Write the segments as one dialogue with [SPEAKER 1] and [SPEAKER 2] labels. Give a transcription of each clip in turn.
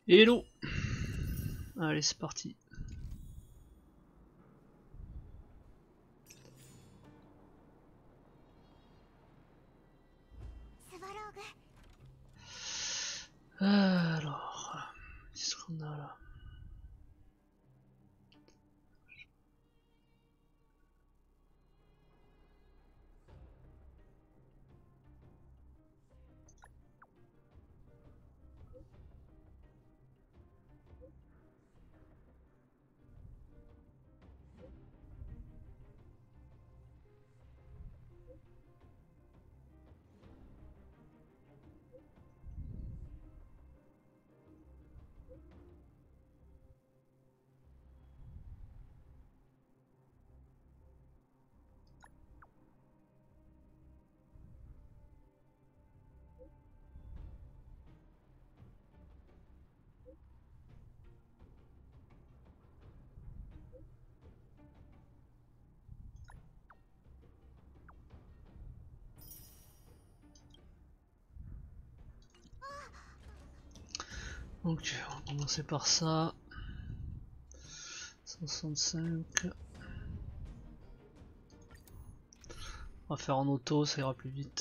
[SPEAKER 1] Hello. Allez, c'est parti. Alors, qu'est-ce qu'on a là? Donc on va commencer par ça. 165. On va faire en auto, ça ira plus vite.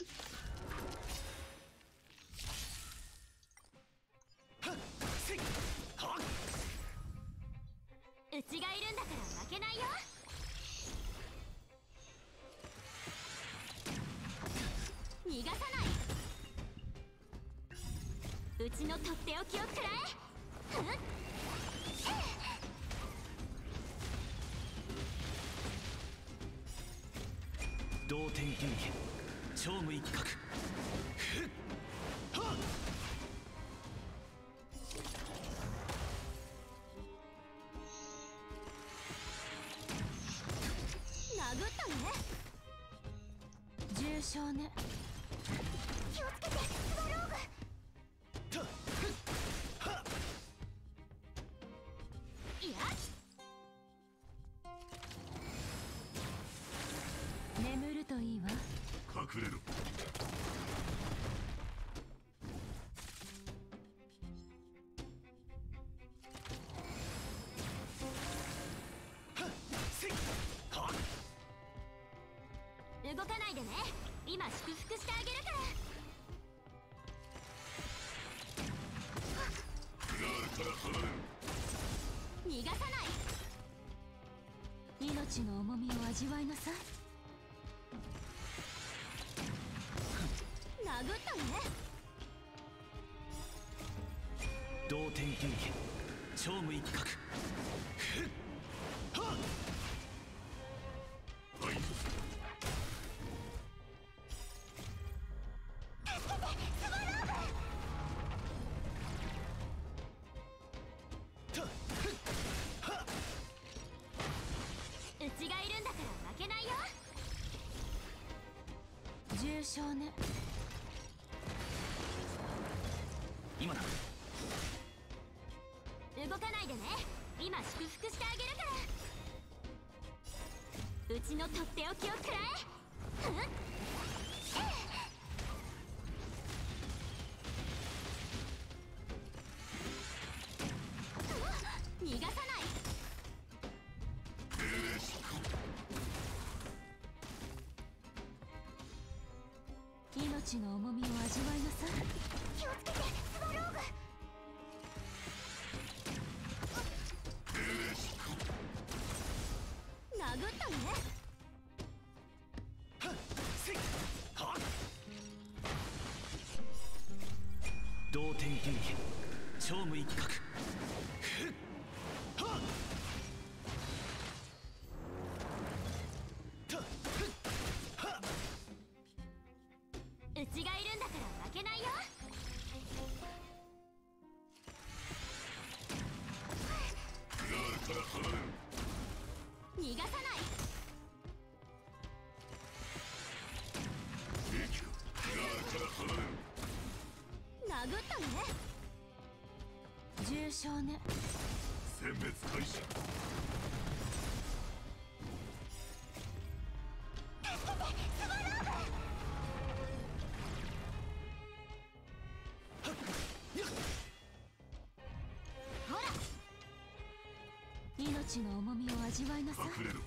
[SPEAKER 2] 命の重みを味わいなさい。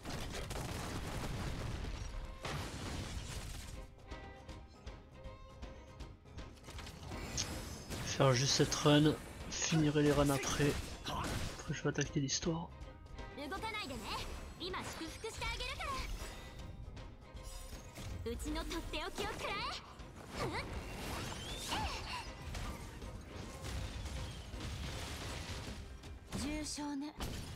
[SPEAKER 1] Faire juste cette run, finirai les runs après. Après je vais attaquer l'histoire.
[SPEAKER 2] 動かないでね。今祝福してあげるから。うちのとっておきをくらえ。重傷ね。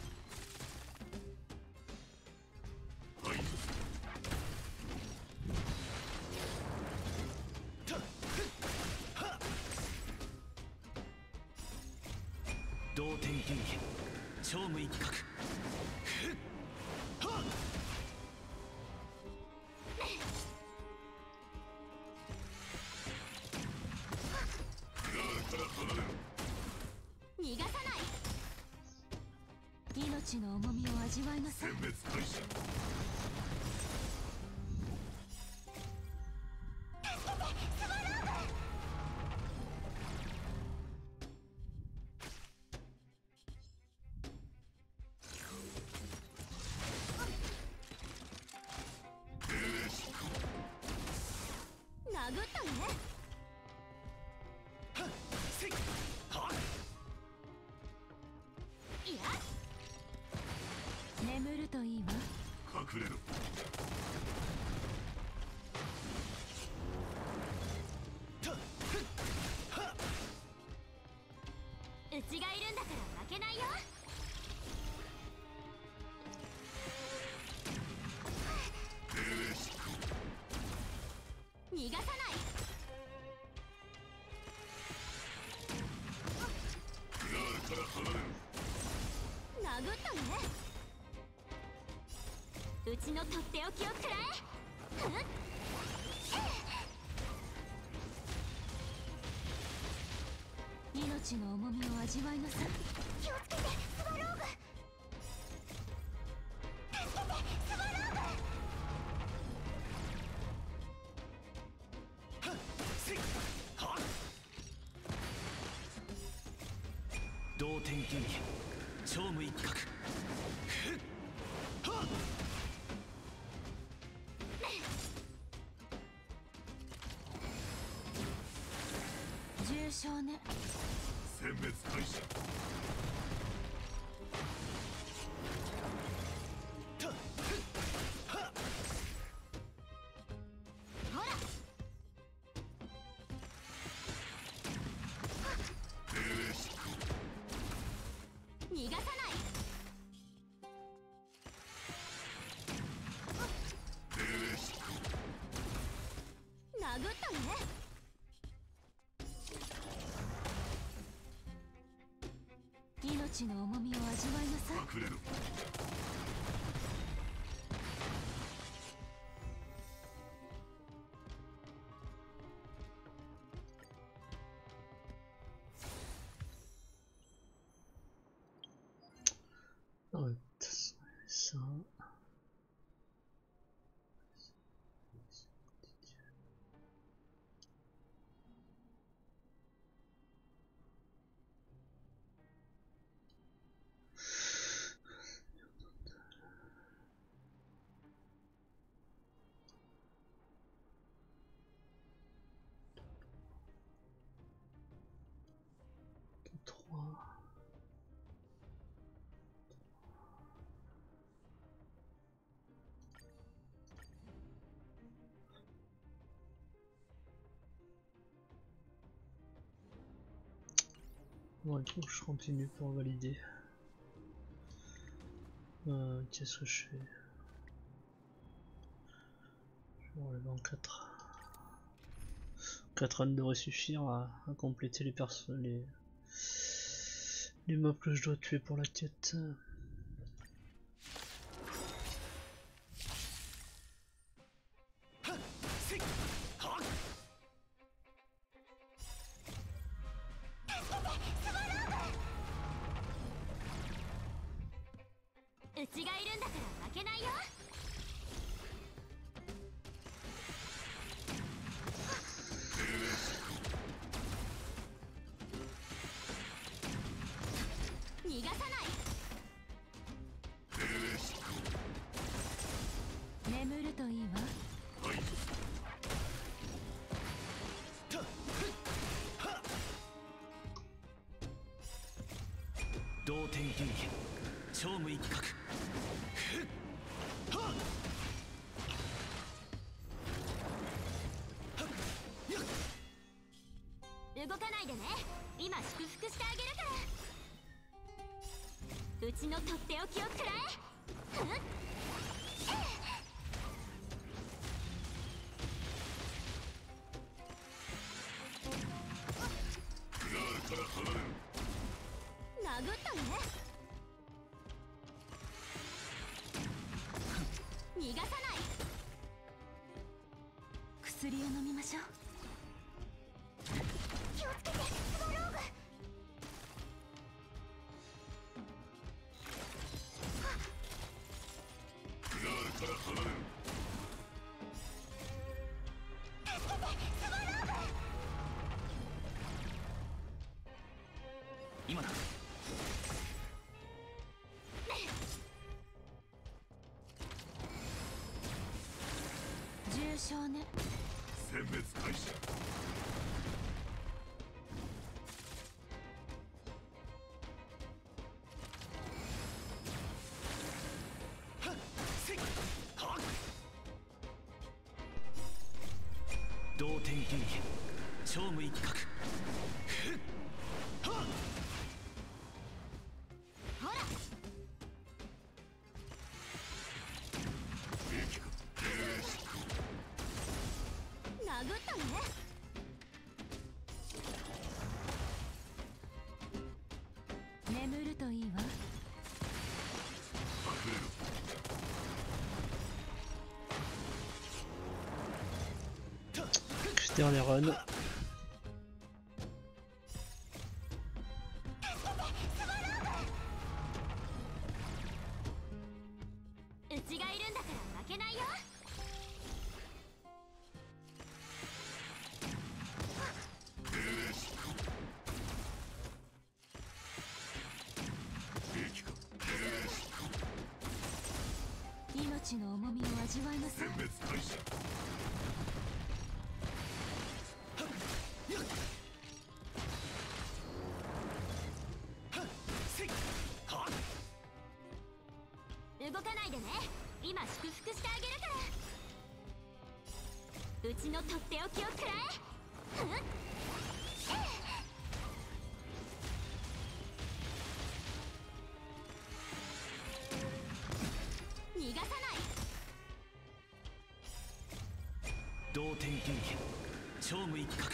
[SPEAKER 3] 同点剣技超無一角。
[SPEAKER 2] 逃がさない。命の重みを味わいなさい。殴ったね。いや、眠るといいわ。
[SPEAKER 3] 隠れろ。
[SPEAKER 2] うちがいるんだから負けないよ。逃がさない。殴ったね。うちのとっておきをくらえ。命の重みを味わいなさい。気をつけて、スバローグ。助けて、スバローグ。
[SPEAKER 3] 同点剣技超無一角。
[SPEAKER 2] 重傷ね。
[SPEAKER 3] 殲滅開始。
[SPEAKER 2] ほら。逃がさない。殴ったね。命の重みを味わいなさい。
[SPEAKER 3] 隠れろ。
[SPEAKER 1] Ouais, ça. Trois. Bon, il faut que je continue pour valider. Qu'est-ce que je fais? Je vais enlever en 4. 4 runs devrait suffire à compléter les mobs que je dois tuer pour la quête.
[SPEAKER 3] 同点技超無一角
[SPEAKER 2] 動かないでね。今祝福してあげるから。うちのとっておきを食らえ。ふっ殴ったね。逃がさない。薬を飲みましょう。気をつけて、スワローグ。
[SPEAKER 3] 今だ。
[SPEAKER 2] 重傷ね。
[SPEAKER 4] 殲滅開始。
[SPEAKER 3] 同点技超無一角
[SPEAKER 2] ほら。殴ったね。眠るといいわ。
[SPEAKER 1] Dernier run.
[SPEAKER 2] うちがいるんだから負けないよ。命の重みを味わいなさい。
[SPEAKER 4] 殲滅開始。
[SPEAKER 2] 動かないでね。今祝福してあげるから。うちのとっておきを食らえ。ふっ逃がさない。
[SPEAKER 3] 同点技超無一角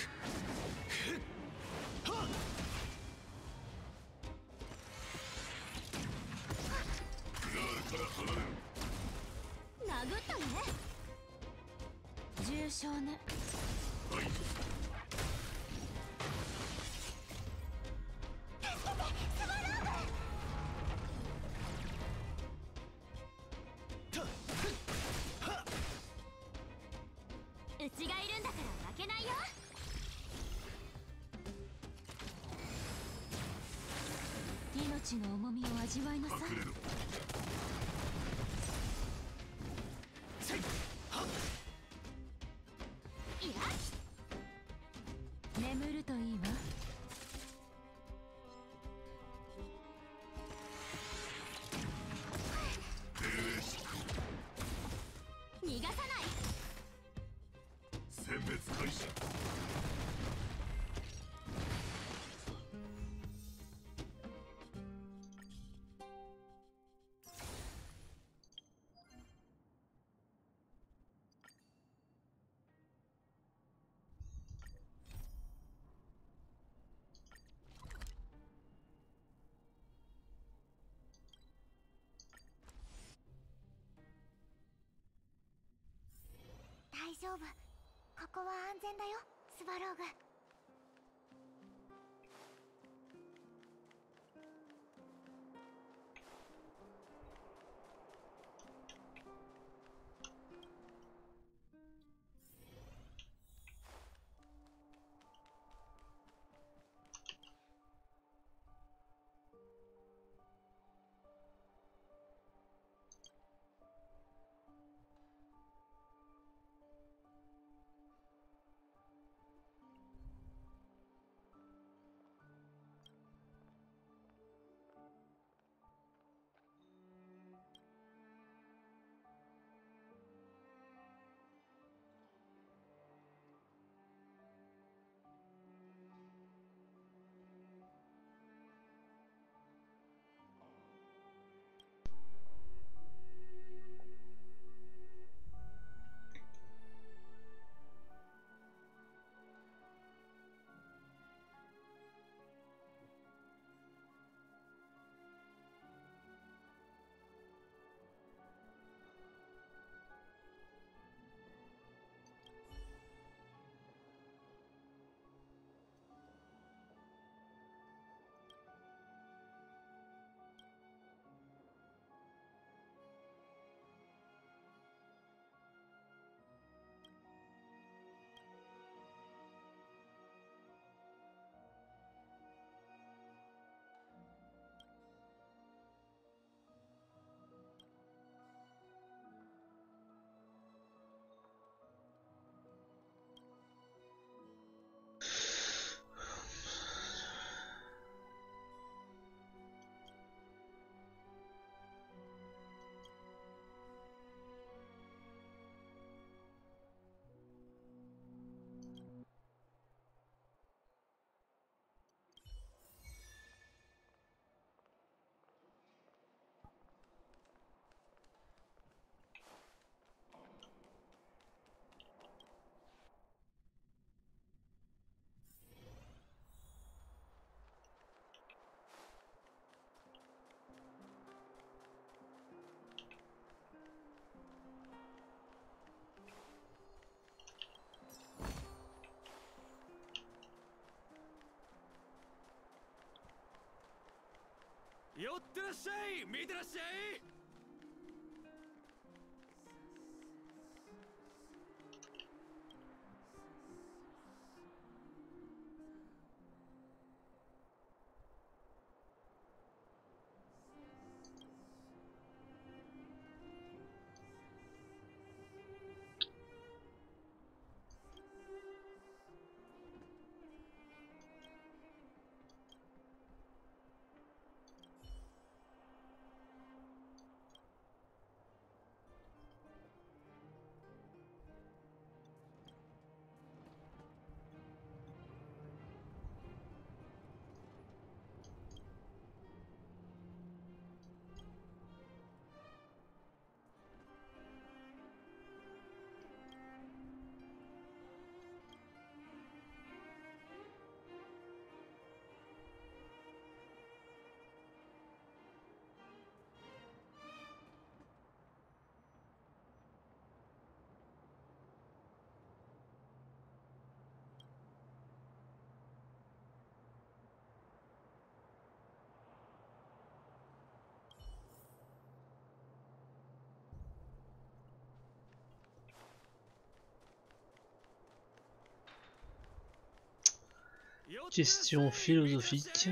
[SPEAKER 2] 殴ったね。重傷ね。うちがいるんだから負けないよ。命の重みを味わいなさい。いや、眠るといいわ。逃がさない。
[SPEAKER 4] 殲滅開始。
[SPEAKER 3] 寄ってらっしゃい、見てらっしゃい。
[SPEAKER 1] Question philosophique.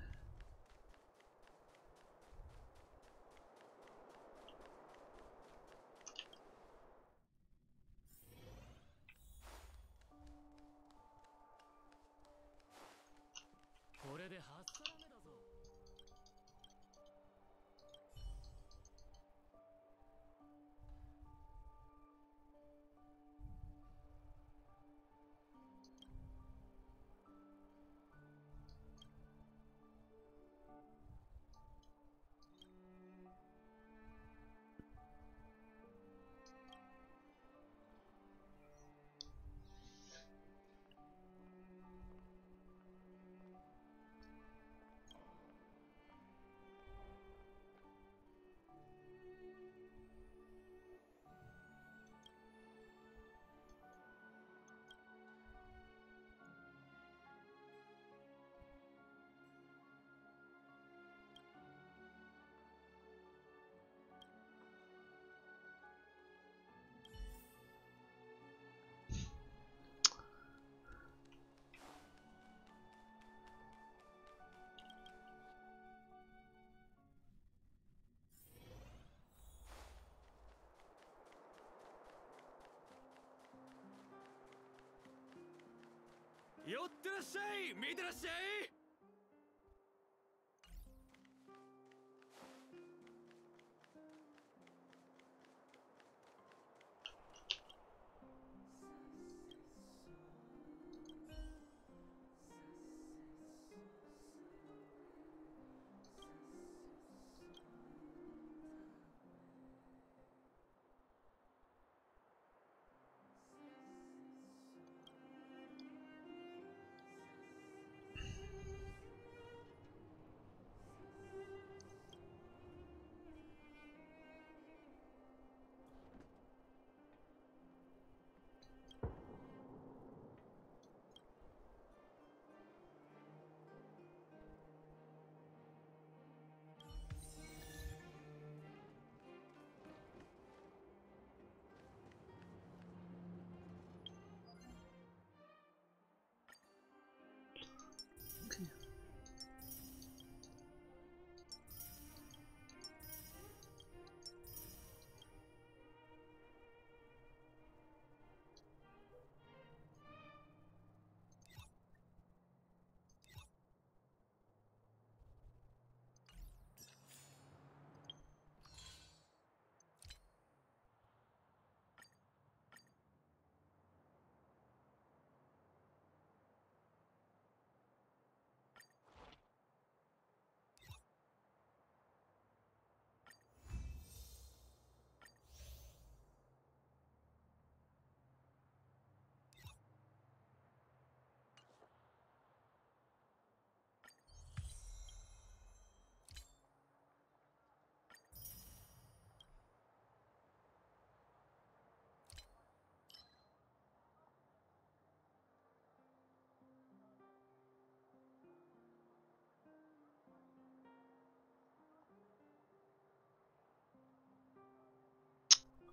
[SPEAKER 3] 寄ってらっしゃい、見てらっしゃい。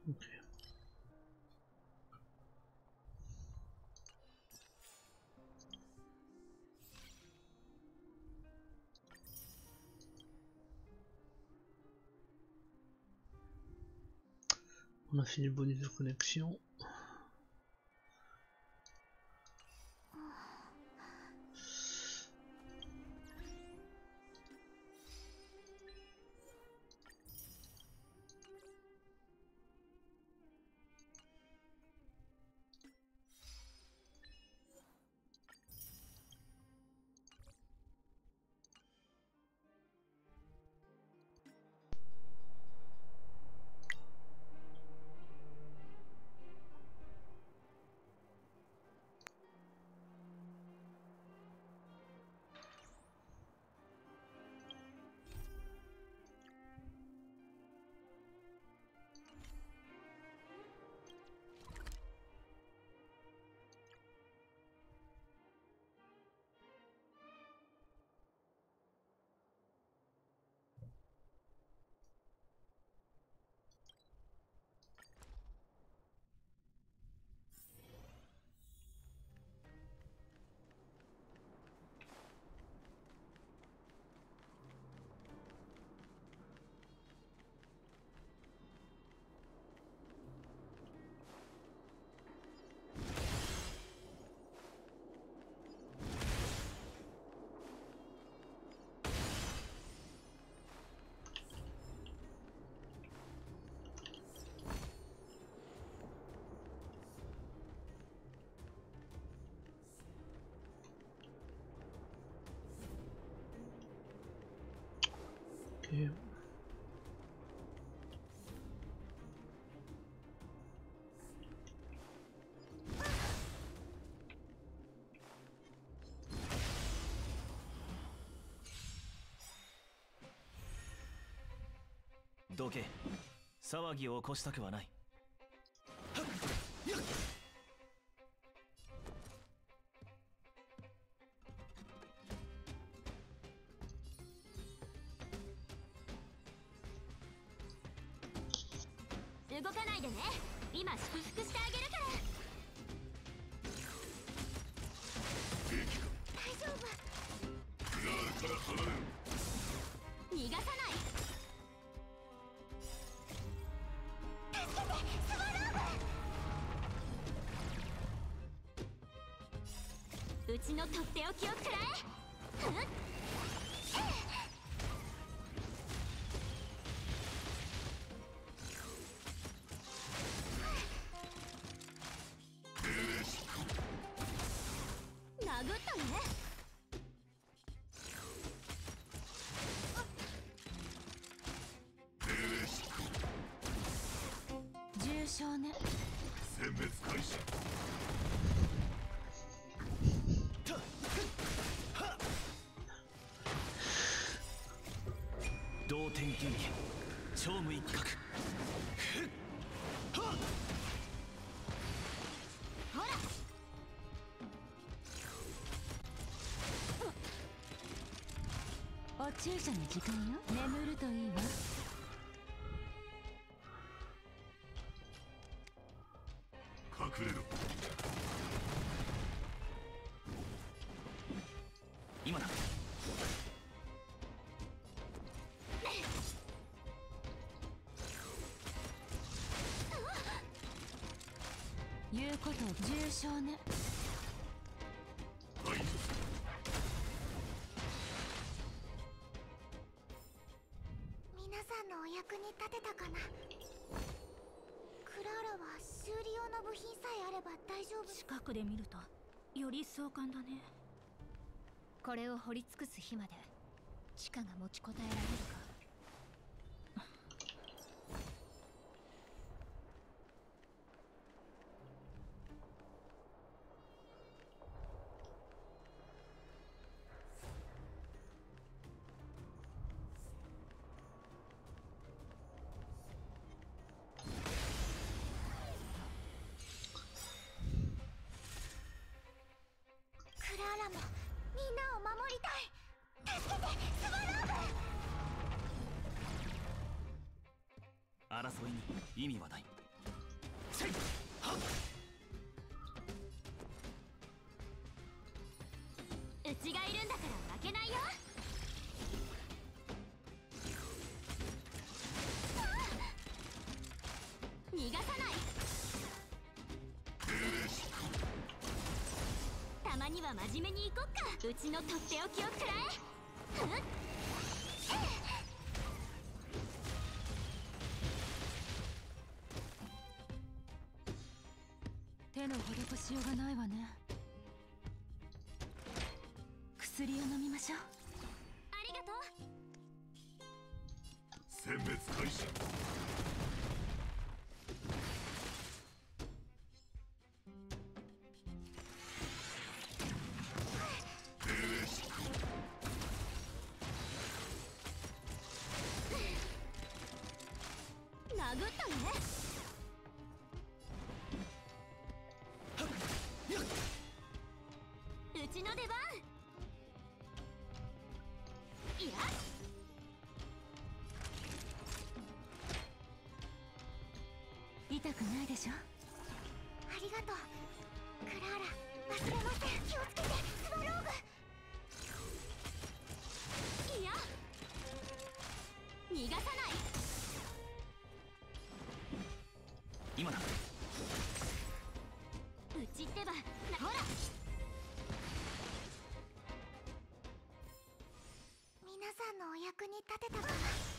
[SPEAKER 1] Ok. On a fini le bonus de connexion. Ok.
[SPEAKER 3] どけ。騒ぎを起こしたくはない。
[SPEAKER 2] 動かないでね。今祝福してあげるから。大丈夫。
[SPEAKER 4] クラールから離れる。
[SPEAKER 2] 逃がさない。助けて、スワローブ。うちのとっておきを食らえ。うん。殴ったね。重傷ね。
[SPEAKER 4] 殲滅開始。
[SPEAKER 3] 同点撃超無一角。
[SPEAKER 2] ほら。
[SPEAKER 5] お注射の時間よ。眠るといいわ。
[SPEAKER 4] 隠れろ。
[SPEAKER 3] 今だ。
[SPEAKER 5] 言うこと重傷ね。
[SPEAKER 4] 排除する。
[SPEAKER 2] 皆さんのお役に立てたかな。クラーラは修理用の部品さえあれば大丈夫。
[SPEAKER 5] 近くで見るとより壮観だね。これを掘り尽くす日まで地下が持ちこたえられるか。
[SPEAKER 2] クラーラもみんなを守りたい。助けて、スワローブ。
[SPEAKER 3] 争いに意味はない。
[SPEAKER 5] うちがいるんだから負けないよ。逃がさない。たまには真面目に行こっか。うちのとっておきを食らえ。手の施しようがないわね。薬を飲みましょう。ありがとう。
[SPEAKER 4] 殲滅開始。
[SPEAKER 5] 殴ったね。うちの出番。いや、痛くないでしょ。
[SPEAKER 2] ありがとうクラーラ。忘れません。気をつけてスワローグ。
[SPEAKER 5] いや、逃がさない。
[SPEAKER 3] 今だ。
[SPEAKER 5] うちってば、ほら。
[SPEAKER 2] 皆さんのお役に立てたかな。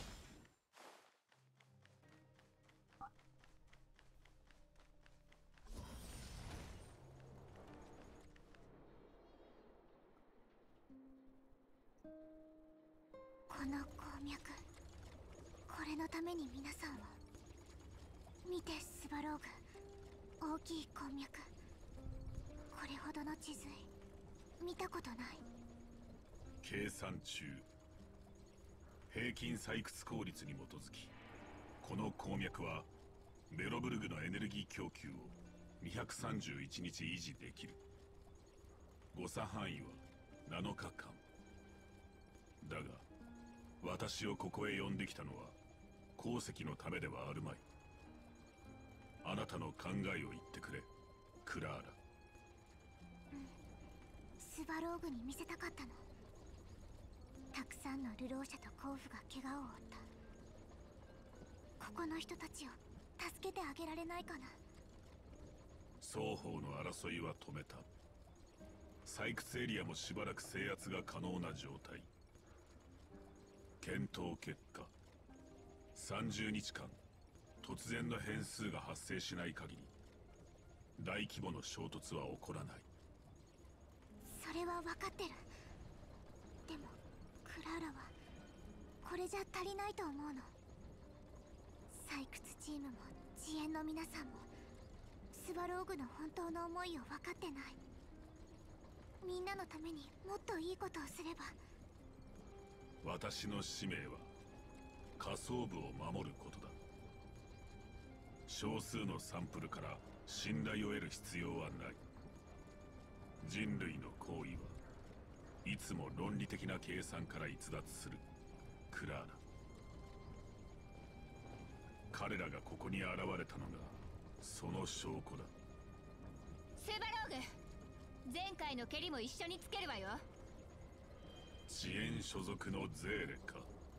[SPEAKER 2] この鉱脈、これのために皆さんを。見てスバローグ、大きい鉱脈。これほどの地髄見たことない。
[SPEAKER 4] 計算中。平均採掘効率に基づき、この鉱脈はベロブルグのエネルギー供給を231日維持できる。誤差範囲は7日間。だが私をここへ呼んできたのは鉱石のためではあるまい。あなたの考えを言ってくれ、クラーラ。
[SPEAKER 2] スバローグに見せたかったの。たくさんの流浪者と鉱夫が怪我を負った。ここの人たちを助けてあげられないかな。
[SPEAKER 4] 双方の争いは止めた。採掘エリアもしばらく制圧が可能な状態。検討結果、30日間突然の変数が発生しない限り大規模の衝突は起こらない。
[SPEAKER 2] それは分かってる。でもクラーラはこれじゃ足りないと思うの。採掘チームも遅延の皆さんもスバローグの本当の思いを分かってない。みんなのためにもっといいことをすれば。
[SPEAKER 4] 私の使命は下層部を守ることだ。少数のサンプルから信頼を得る必要はない。人類の行為はいつも論理的な計算から逸脱する、クラーナ。彼らがここに現れたのがその証拠だ。
[SPEAKER 5] セバローグ、前回の蹴りも一緒につけるわよ。
[SPEAKER 4] 遅延所属のゼーレか。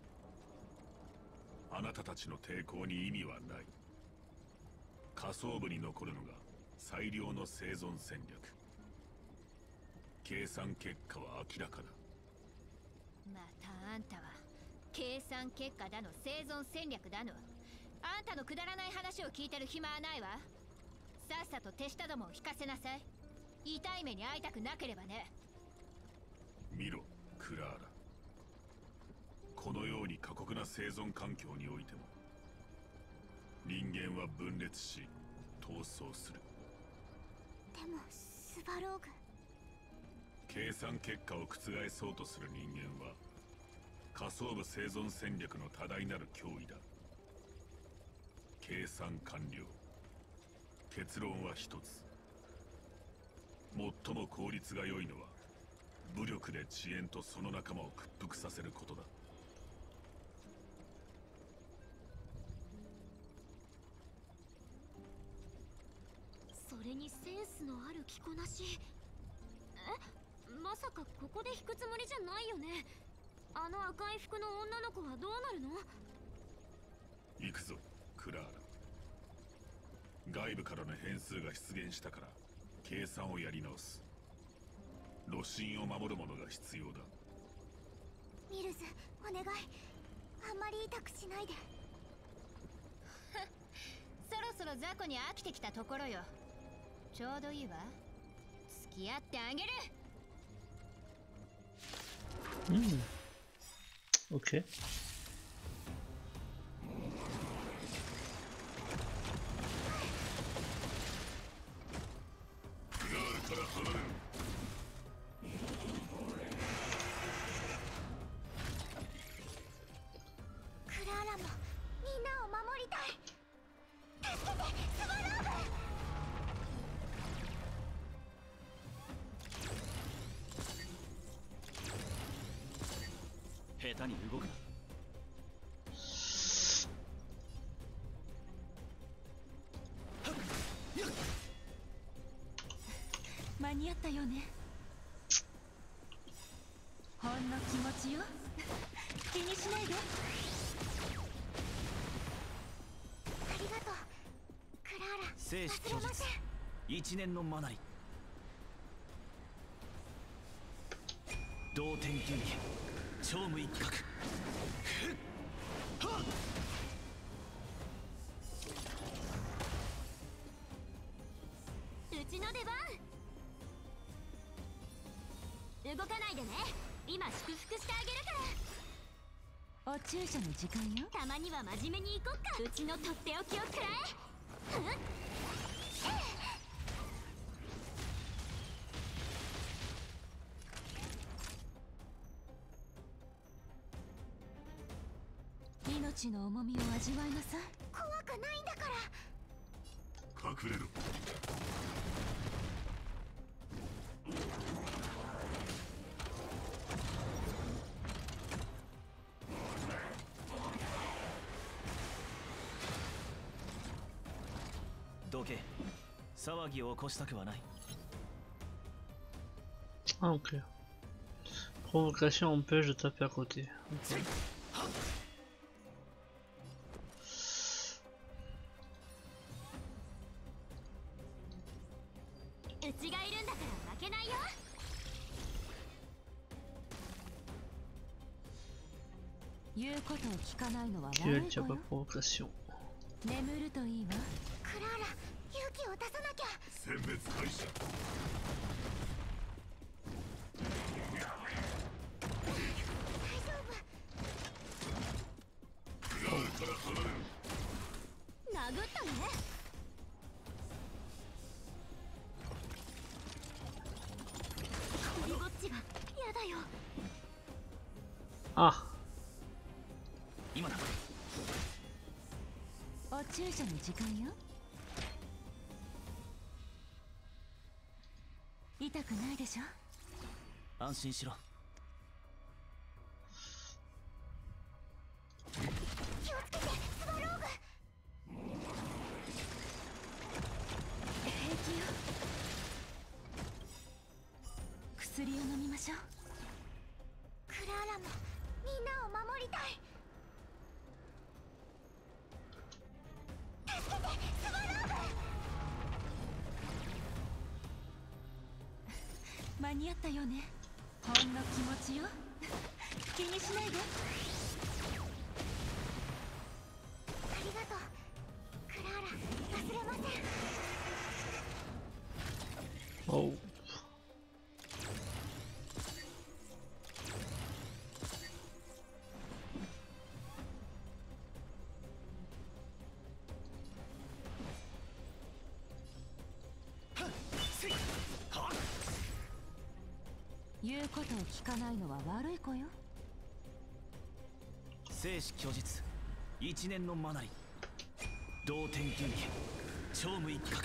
[SPEAKER 4] あなたたちの抵抗に意味はない。下層部に残るのが最良の生存戦略。計算結果は明らかだ。
[SPEAKER 5] またあんたは計算結果だの生存戦略だの、あんたのくだらない話を聞いてる暇はないわ。さっさと手下どもを引かせなさい。痛い目に遭いたくなければね。
[SPEAKER 4] 見ろクラーラ。このように過酷な生存環境においても人間は分裂し逃走する。
[SPEAKER 2] でもスバローグ、
[SPEAKER 4] 計算結果を覆そうとする人間は下層部生存戦略の多大なる脅威だ。計算完了。結論は一つ。最も効率が良いのは武力で遅延とその仲間を屈服させることだ。
[SPEAKER 2] れにセンスのある着こなし。まさかここで引くつもりじゃないよね。あの赤い服の女の子はどうなるの？
[SPEAKER 4] 行くぞクラーラ。外部からの変数が出現したから計算をやり直す。ロシンを守るものが必要だ。
[SPEAKER 2] ミルズ、お願い。あんまり痛くしないで。
[SPEAKER 5] そろそろ雑魚に飽きてきたところよ。ちょうどいいわ。付き合ってあげる。
[SPEAKER 1] Ok.
[SPEAKER 2] クラーラもみんなを守りたい。助けて、スワロー
[SPEAKER 3] グ。下手に動くな。
[SPEAKER 2] 間に合ったよね。ほんの気持ちよ。気にしないで。ありがとうクラーラ。
[SPEAKER 3] 生死
[SPEAKER 2] 忘れません。
[SPEAKER 3] 一年のマナリ。同点球技超無一角。
[SPEAKER 2] うちの出番。動かないでね。今祝福してあげるから。お注射の時間よ。たまには真面目に行こっか。うちのとっておきをくらえ。命の重みを味わいなさい。怖くないんだから。
[SPEAKER 4] 隠れろ。
[SPEAKER 3] どけ。騒ぎを起こしたくはない。
[SPEAKER 1] Ah, ok. Provocation empêche de taper à côté. Ok.
[SPEAKER 2] うちがいるんだから負けないよ。言うことを聞かないのは悪
[SPEAKER 1] Qui
[SPEAKER 2] い
[SPEAKER 1] veut
[SPEAKER 2] 子
[SPEAKER 1] qu'il n'y a
[SPEAKER 2] よ。
[SPEAKER 1] pas provocation?
[SPEAKER 2] 眠るといいわ。クラーラ、勇気を出さなきゃ。
[SPEAKER 4] 殲滅開始。
[SPEAKER 2] 大丈夫。
[SPEAKER 4] クラーラから離れる。
[SPEAKER 2] 殴ったね。一人ぼっちが嫌だよ。
[SPEAKER 1] Ah!
[SPEAKER 3] 今だ。
[SPEAKER 2] お注射の時間よ。痛くないでしょ。
[SPEAKER 3] 安心しろ。
[SPEAKER 2] 気をつけて、スワローグ。平気よ。薬を飲みましょう。クラーラもみんなを守りたい。助けて、スワローグ。間に合ったよね。ほんの気持ちよ。気にしないで。ありがとうクラーラ。忘れません。
[SPEAKER 1] Oh!
[SPEAKER 2] 言うことを聞かないのは悪い子よ。
[SPEAKER 3] 生死虚実一年のマナリ。同点球技超無一角。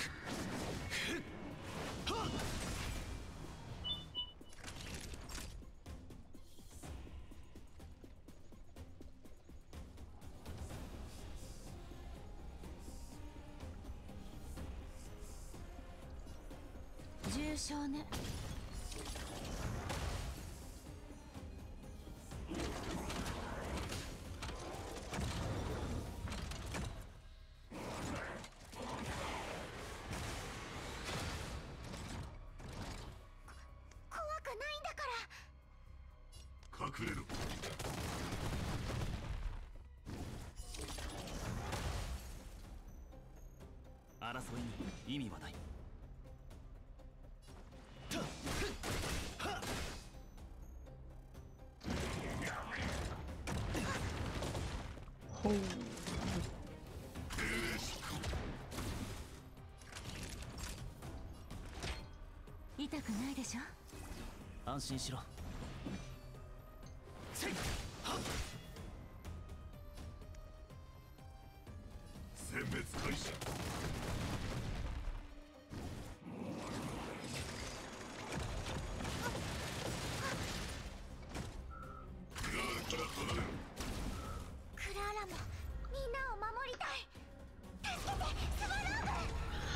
[SPEAKER 5] 少ね。
[SPEAKER 2] 怖くないんだから。
[SPEAKER 4] 隠れろ。
[SPEAKER 3] 争いに意味はない。
[SPEAKER 1] ほう。
[SPEAKER 5] 痛くないでしょ。
[SPEAKER 3] 安心しろ。
[SPEAKER 4] 殲滅開始。
[SPEAKER 2] クラーラもみんなを守りたい。助けてスバローグ。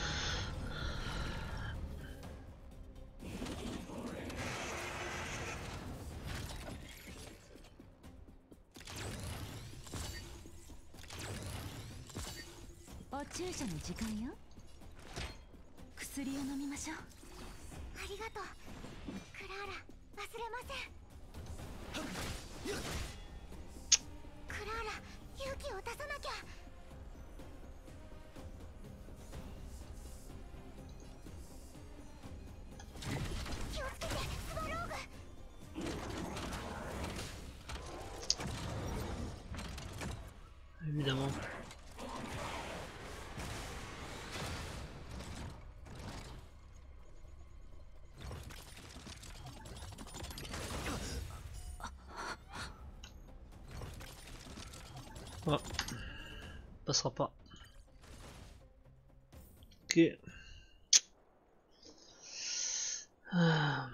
[SPEAKER 5] お注射の時間よ。薬を飲みましょう。
[SPEAKER 2] ありがとうクラーラ、忘れません。クラーラ、勇気を出さなきゃ。気をつけてスバローグ。
[SPEAKER 1] Évidemment. Ah, passera pas. Ok. Ah.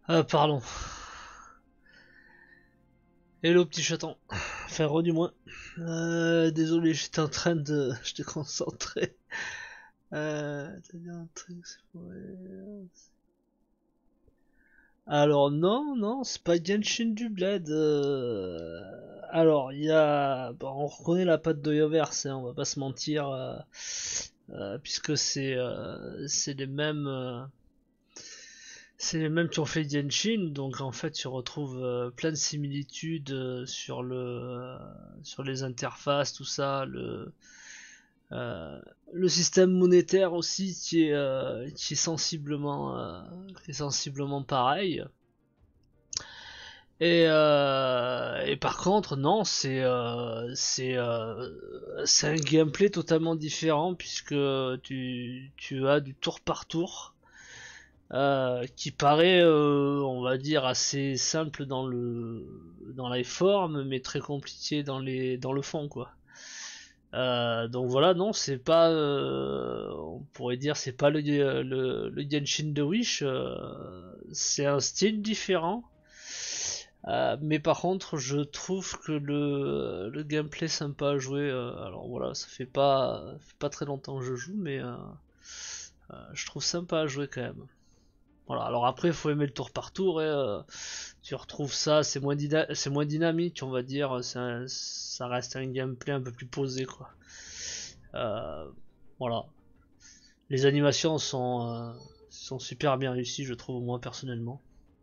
[SPEAKER 1] Pardon. Hello petit chaton. Enfin, du moins. Désolé, j'étais en train de... J'étais concentré. T'as dit un truc, c'est vrai. Alors non, non, c'est pas Genshin du Bled. Alors, il y a... Bon, on reconnaît la patte de Yoverse, hein, on va pas se mentir. Puisque c'est les mêmes... c'est les mêmes qui ont fait Genshin, donc en fait tu retrouves plein de similitudes sur les interfaces, tout ça, euh, le système monétaire aussi qui est sensiblement pareil. Et par contre non, c'est un gameplay totalement différent puisque tu as du tour par tour. Qui paraît, on va dire, assez simple dans les formes, mais très compliqué dans le fond, quoi. Donc voilà, non, c'est pas, on pourrait dire, c'est pas le Genshin de Wish, c'est un style différent. Mais par contre, je trouve que le gameplay sympa à jouer. Alors voilà, ça fait pas très longtemps que je joue, mais je trouve sympa à jouer quand même. Voilà, alors après, il faut aimer le tour par tour, et tu retrouves ça, c'est moins dynamique, on va dire, ça reste un gameplay un peu plus posé, quoi. Euh, voilà. Les animations sont super bien réussies, je trouve, moi, personnellement.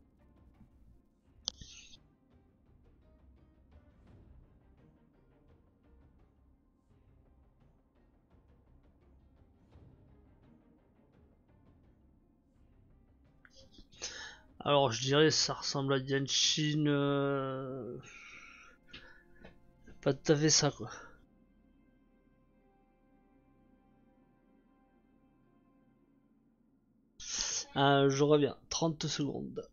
[SPEAKER 1] Alors, je dirais, ça ressemble à Genshin, pas tout à fait ça, quoi. Je reviens, 30 secondes.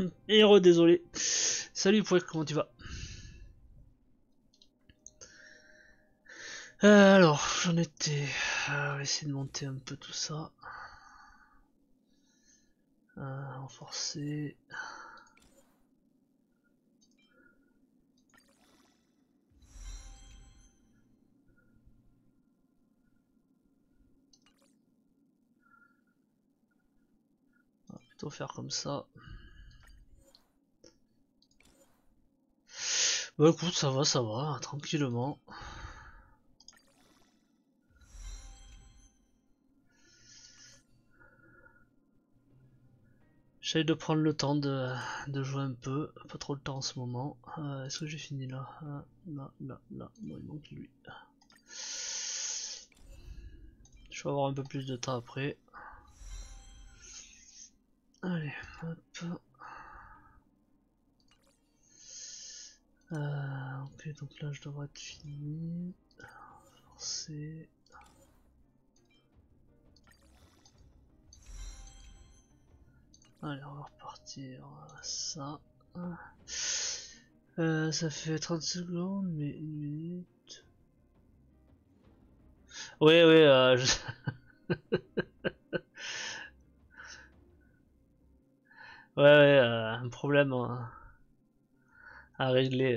[SPEAKER 1] Héros, désolé. Salut Pouek, comment tu vas? Alors, j'en étais... on va essayer de monter un peu tout ça. Renforcer... On va plutôt faire comme ça. Bah écoute, ça va, tranquillement. J'essaye de prendre le temps de jouer un peu, pas trop le temps en ce moment. Est-ce que j'ai fini là? Là, non, il manque lui. Je vais avoir un peu plus de temps après. Allez, hop. Ok, donc là je devrais être fini. Forcer. Allez, on va repartir ça. Ça fait 30 secondes, mais 1 minute. Ouais, ouais, un problème à régler.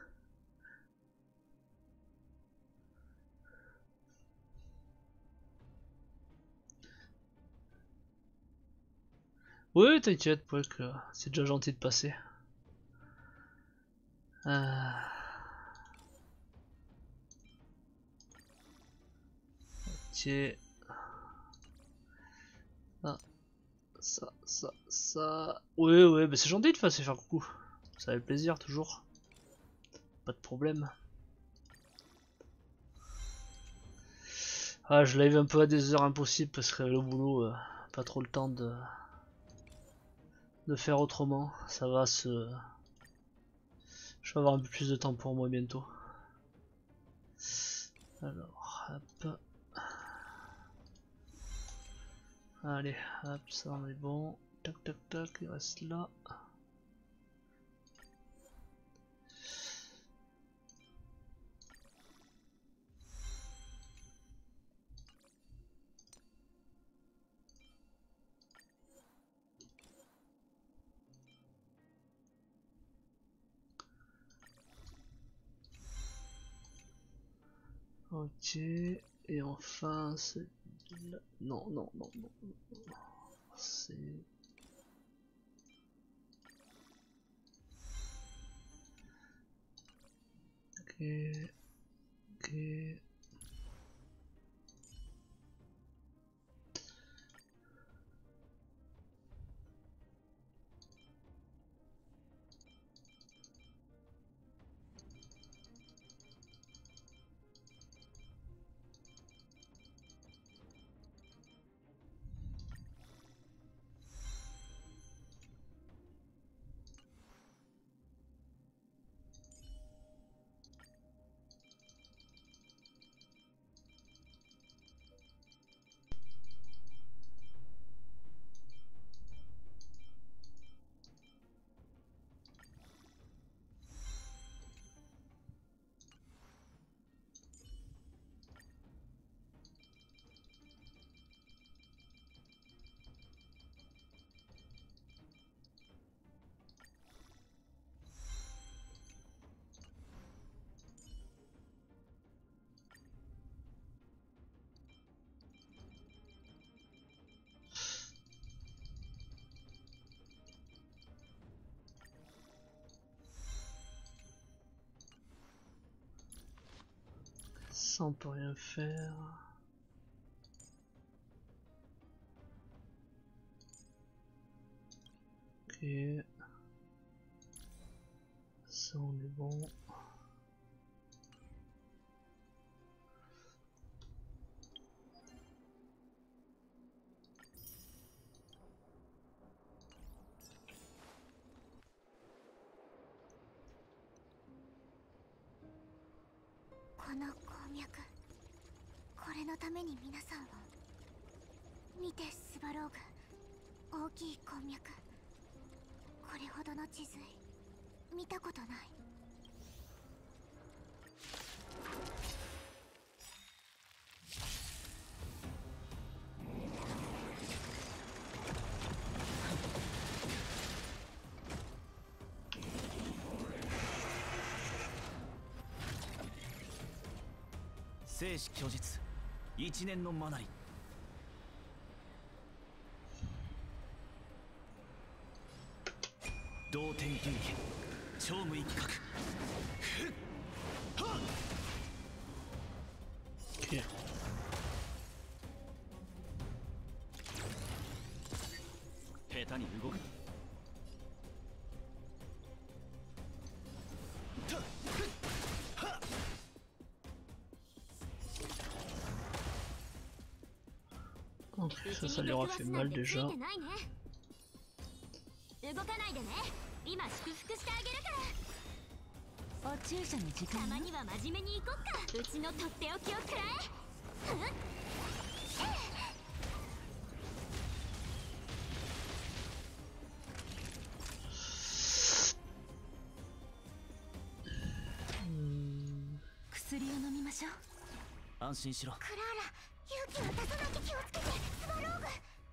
[SPEAKER 1] Oui, t'inquiète, c'est déjà gentil de passer. Ok. Ça. Oui, mais c'est gentil de faire coucou. Ça fait plaisir, toujours. Pas de problème. Je live un peu à des heures impossibles parce que le boulot, pas trop le temps de faire autrement. Ça va se... Je vais avoir un peu plus de temps pour moi bientôt. Alors, hop. Allez, hop, ça on est bon. Tac, il reste là. Ok, et enfin c'est... Non. C'est... Ok. Ça on peut rien faire. Ok. Ça on est bon.
[SPEAKER 2] これのために皆さんを見てスバローグ、大きいこんにゃく、これほどの地図見たことない。
[SPEAKER 3] 生死虚実一年の学び。同点流儀超無一角。
[SPEAKER 1] Ok.
[SPEAKER 3] 下手に動く。
[SPEAKER 1] Ok, ça lui aura fait mal déjà.
[SPEAKER 2] 動かないでね。今祝福してあげるから。お注射の時間。たまには真面目に行こっか。うちのとっておきをくらえ。薬を飲みましょう。
[SPEAKER 3] 安心しろ。
[SPEAKER 2] クラーラ、勇気を出さなきゃ気をつけて。スバローグ。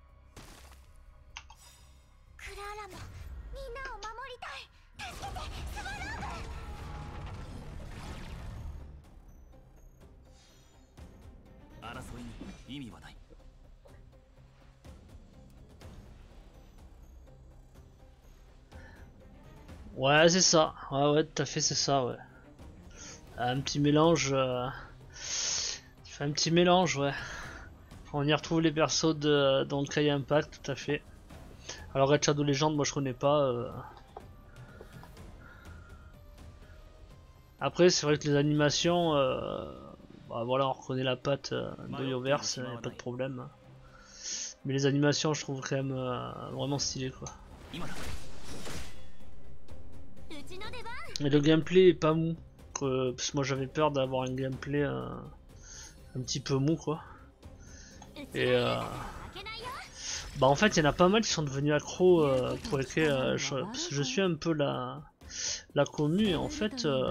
[SPEAKER 2] クラーラもみんなを守りたい。助けて、スバローグ。
[SPEAKER 3] 争いに意味はない。
[SPEAKER 1] Ouais, c'est ça. Ouais, ouais, tout à fait, c'est ça, ouais. Un petit mélange. Un petit mélange, ouais. On y retrouve les persos de dans le Kai Impact, tout à fait. Alors Red Shadow Legend, moi je connais pas. Après, c'est vrai que les animations, bah voilà, on reconnaît la patte d'Oyoverse, y a pas de problème. Mais les animations, je trouve quand même vraiment stylé, quoi. Et le gameplay est pas mou, parce que moi j'avais peur d'avoir un gameplay un petit peu mou, quoi. Et bah en fait il y en a pas mal qui sont devenus accros pour lesquels parce que je suis un peu la commu, et en fait il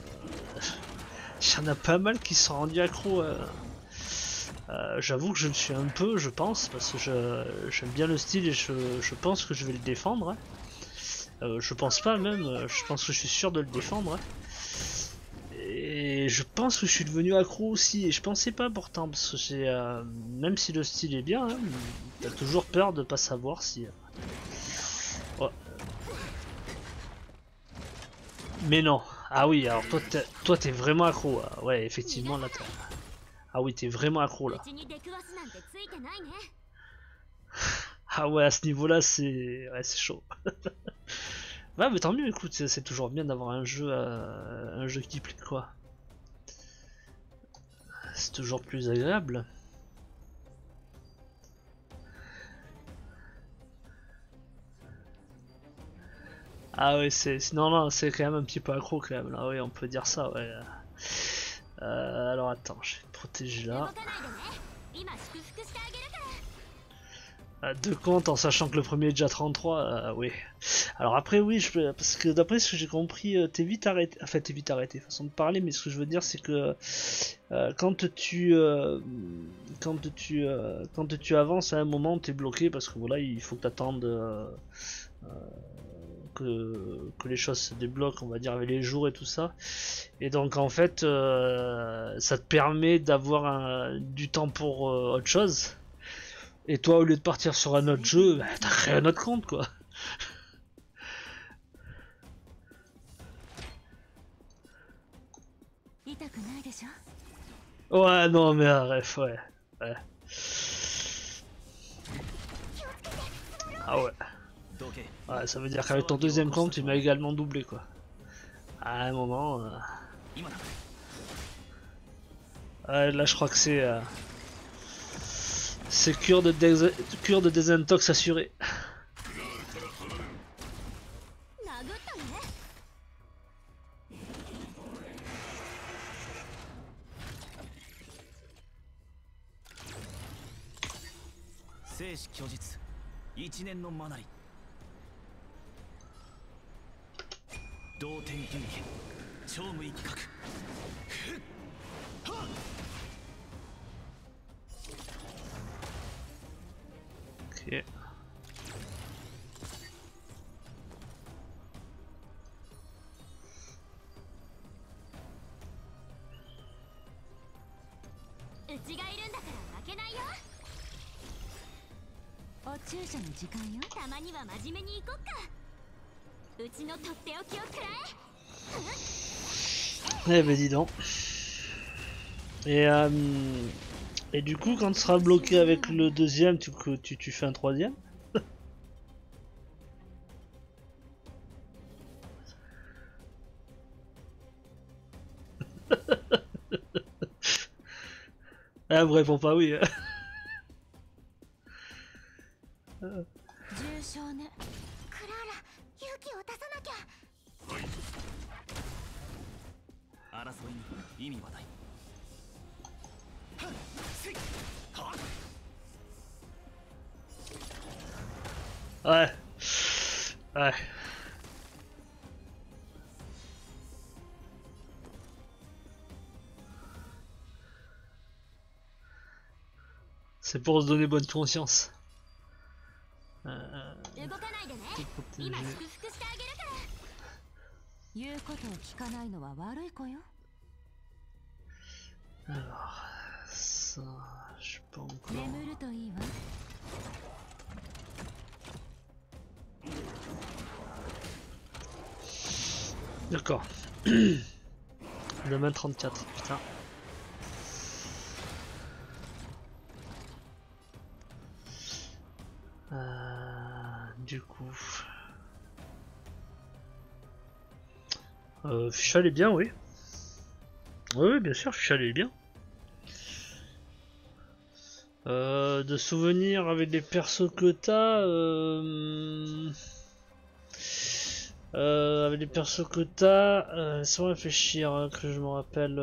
[SPEAKER 1] y en a pas mal qui sont rendus accros. J'avoue que je le suis un peu, je pense, parce que j'aime bien le style et je pense que je vais le défendre, hein. Je pense pas même, je pense que je suis sûr de le défendre, hein. Et je pense que je suis devenu accro aussi, et je pensais pas pourtant, parce que j'ai même si le style est bien, hein, t'as toujours peur de pas savoir si... Ouais. Mais non, ah oui, alors toi t'es vraiment accro, ouais, effectivement là t'as... Ah oui, t'es vraiment accro là. Ah ouais, à ce niveau là c'est chaud. Ouais, mais tant mieux, écoute, c'est toujours bien d'avoir un jeu qui plaît, quoi. C'est toujours plus agréable. Ah ouais, non, c'est quand même un petit peu accro quand même là, oui, on peut dire ça, ouais. Alors attends, je vais te protéger là. Deux comptes en sachant que le premier est déjà 33, oui. Alors après oui, parce que d'après ce que j'ai compris, t'es vite arrêté, enfin t'es vite arrêté, façon de parler, mais ce que je veux dire c'est que quand tu avances à un moment t'es bloqué parce que voilà, il faut que t'attendes que les choses se débloquent, on va dire avec les jours et tout ça, et donc en fait ça te permet d'avoir du temps pour autre chose. Et toi, au lieu de partir sur un autre jeu, bah, t'as créé un autre compte, quoi. Ouais, non, mais bref, ouais. Ah ouais. Ouais, ça veut dire qu'avec ton deuxième compte, tu m'as également doublé, quoi. À un moment... Ouais, là, je crois que c'est... C'est cure de désintox assurée.
[SPEAKER 3] 同点球剣超無一角。
[SPEAKER 1] Ok. Eh ben dis donc. Et du coup, quand tu seras bloqué avec le deuxième, tu fais un troisième? Ah, me réponds pas oui.
[SPEAKER 2] 重傷ね。クラーラ、勇気を出さなきゃ。
[SPEAKER 3] 争いに意味はない。
[SPEAKER 1] Ouais. Ouais. C'est pour se donner bonne conscience.
[SPEAKER 2] 動かないでね。今祝福してあげるから。言うことを聞かないのは悪い子よ。
[SPEAKER 1] Alors, ça, je peux encore.
[SPEAKER 2] 眠るといいわ。
[SPEAKER 1] D'accord. Le main 34, putain. Du coup... Fichal est bien, oui. Oui, bien sûr, Fichal est bien. De souvenirs avec les persos que t'as... avec les persos que t'as, sans réfléchir, hein, que je me rappelle.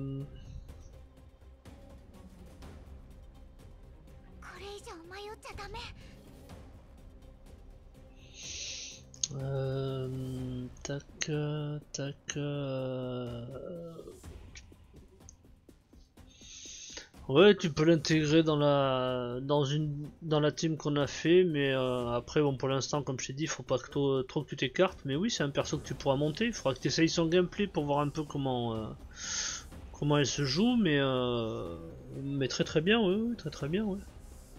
[SPEAKER 1] Tac, tac. Ouais, tu peux l'intégrer dans la team qu'on a fait, mais après bon pour l'instant comme je t'ai dit, faut pas que trop que tu t'écartes, mais oui c'est un perso que tu pourras monter, il faudra que tu essayes son gameplay pour voir un peu comment elle se joue, mais très très bien, oui, très très bien, ouais.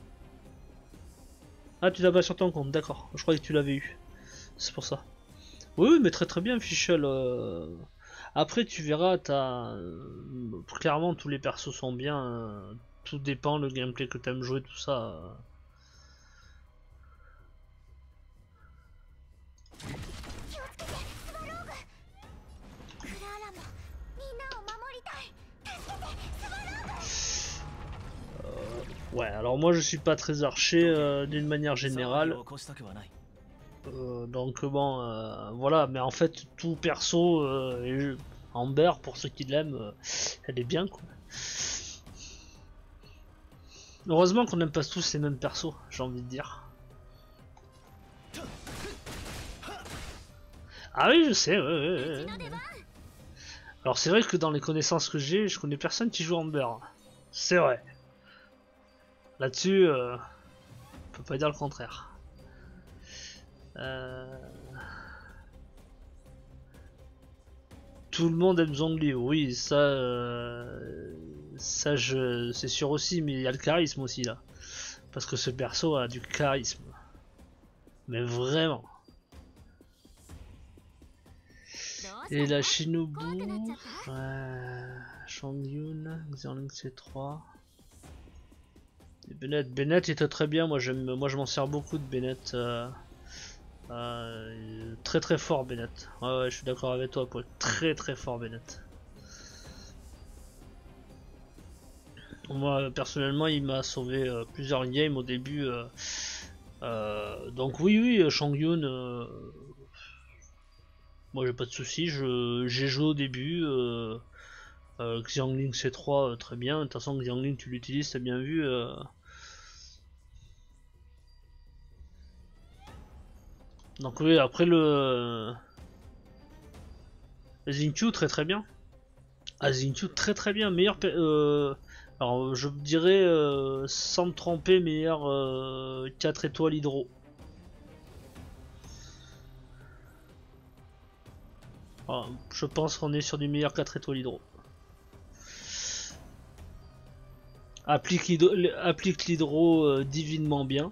[SPEAKER 1] Ah tu l'as pas sur ton compte, d'accord, je croyais que tu l'avais eu, c'est pour ça. Oui mais très très bien Fischl. Après tu verras, clairement tous les persos sont bien, tout dépend le gameplay que t'aimes jouer, tout ça. Ouais, alors moi je suis pas très archer d'une manière générale. Donc bon, voilà, mais en fait tout perso, Amber pour ceux qui l'aiment, elle est bien quoi. Heureusement qu'on n'aime pas tous les mêmes persos, j'ai envie de dire. Ah oui je sais, ouais. Alors c'est vrai que dans les connaissances que j'ai, je connais personne qui joue Amber. C'est vrai. Là-dessus, on peut pas dire le contraire. Tout le monde aime Zhongli, oui, ça c'est sûr aussi, mais il y a le charisme aussi là. Parce que ce perso a du charisme. Mais vraiment. Et la Shinobu, Shangyun, Xiangling C3. Et Bennett était très bien, moi je m'en sers beaucoup de Bennett. Très très fort Bennett. Ouais, je suis d'accord avec toi, pour être très très fort Bennett. Moi personnellement il m'a sauvé plusieurs games au début. Donc oui Shangyun, moi j'ai pas de soucis, j'ai joué au début. Xiangling C3 très bien, de toute façon Xiangling tu l'utilises, t'as bien vu. Donc oui après Xingqiu très très bien. Ah, Xingqiu très très bien, meilleur. Alors je dirais sans me tromper, meilleur 4 étoiles hydro. Alors, je pense qu'on est sur du meilleur 4 étoiles hydro. Applique l'hydro divinement bien.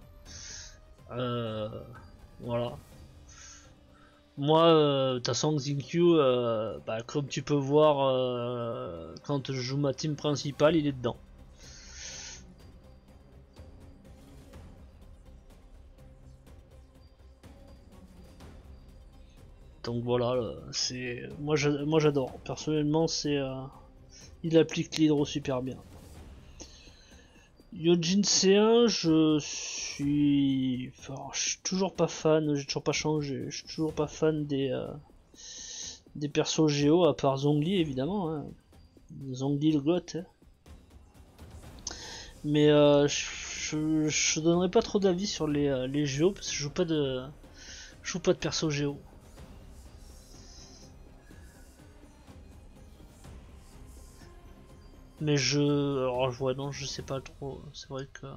[SPEAKER 1] Voilà. Moi, de toute façon, Xingqiu, bah, comme tu peux voir, quand je joue ma team principale, il est dedans. Donc voilà, c'est moi j'adore. Personnellement, c'est il applique l'hydro super bien. Yojin C1, je suis toujours pas fan, j'ai toujours pas changé, je suis toujours pas fan des persos géo à part Zhongli évidemment, hein. Zhongli le goth. Hein. Mais je donnerai pas trop d'avis sur les géo parce que je joue pas de perso géo. Mais alors je vois non, je sais pas trop. C'est vrai que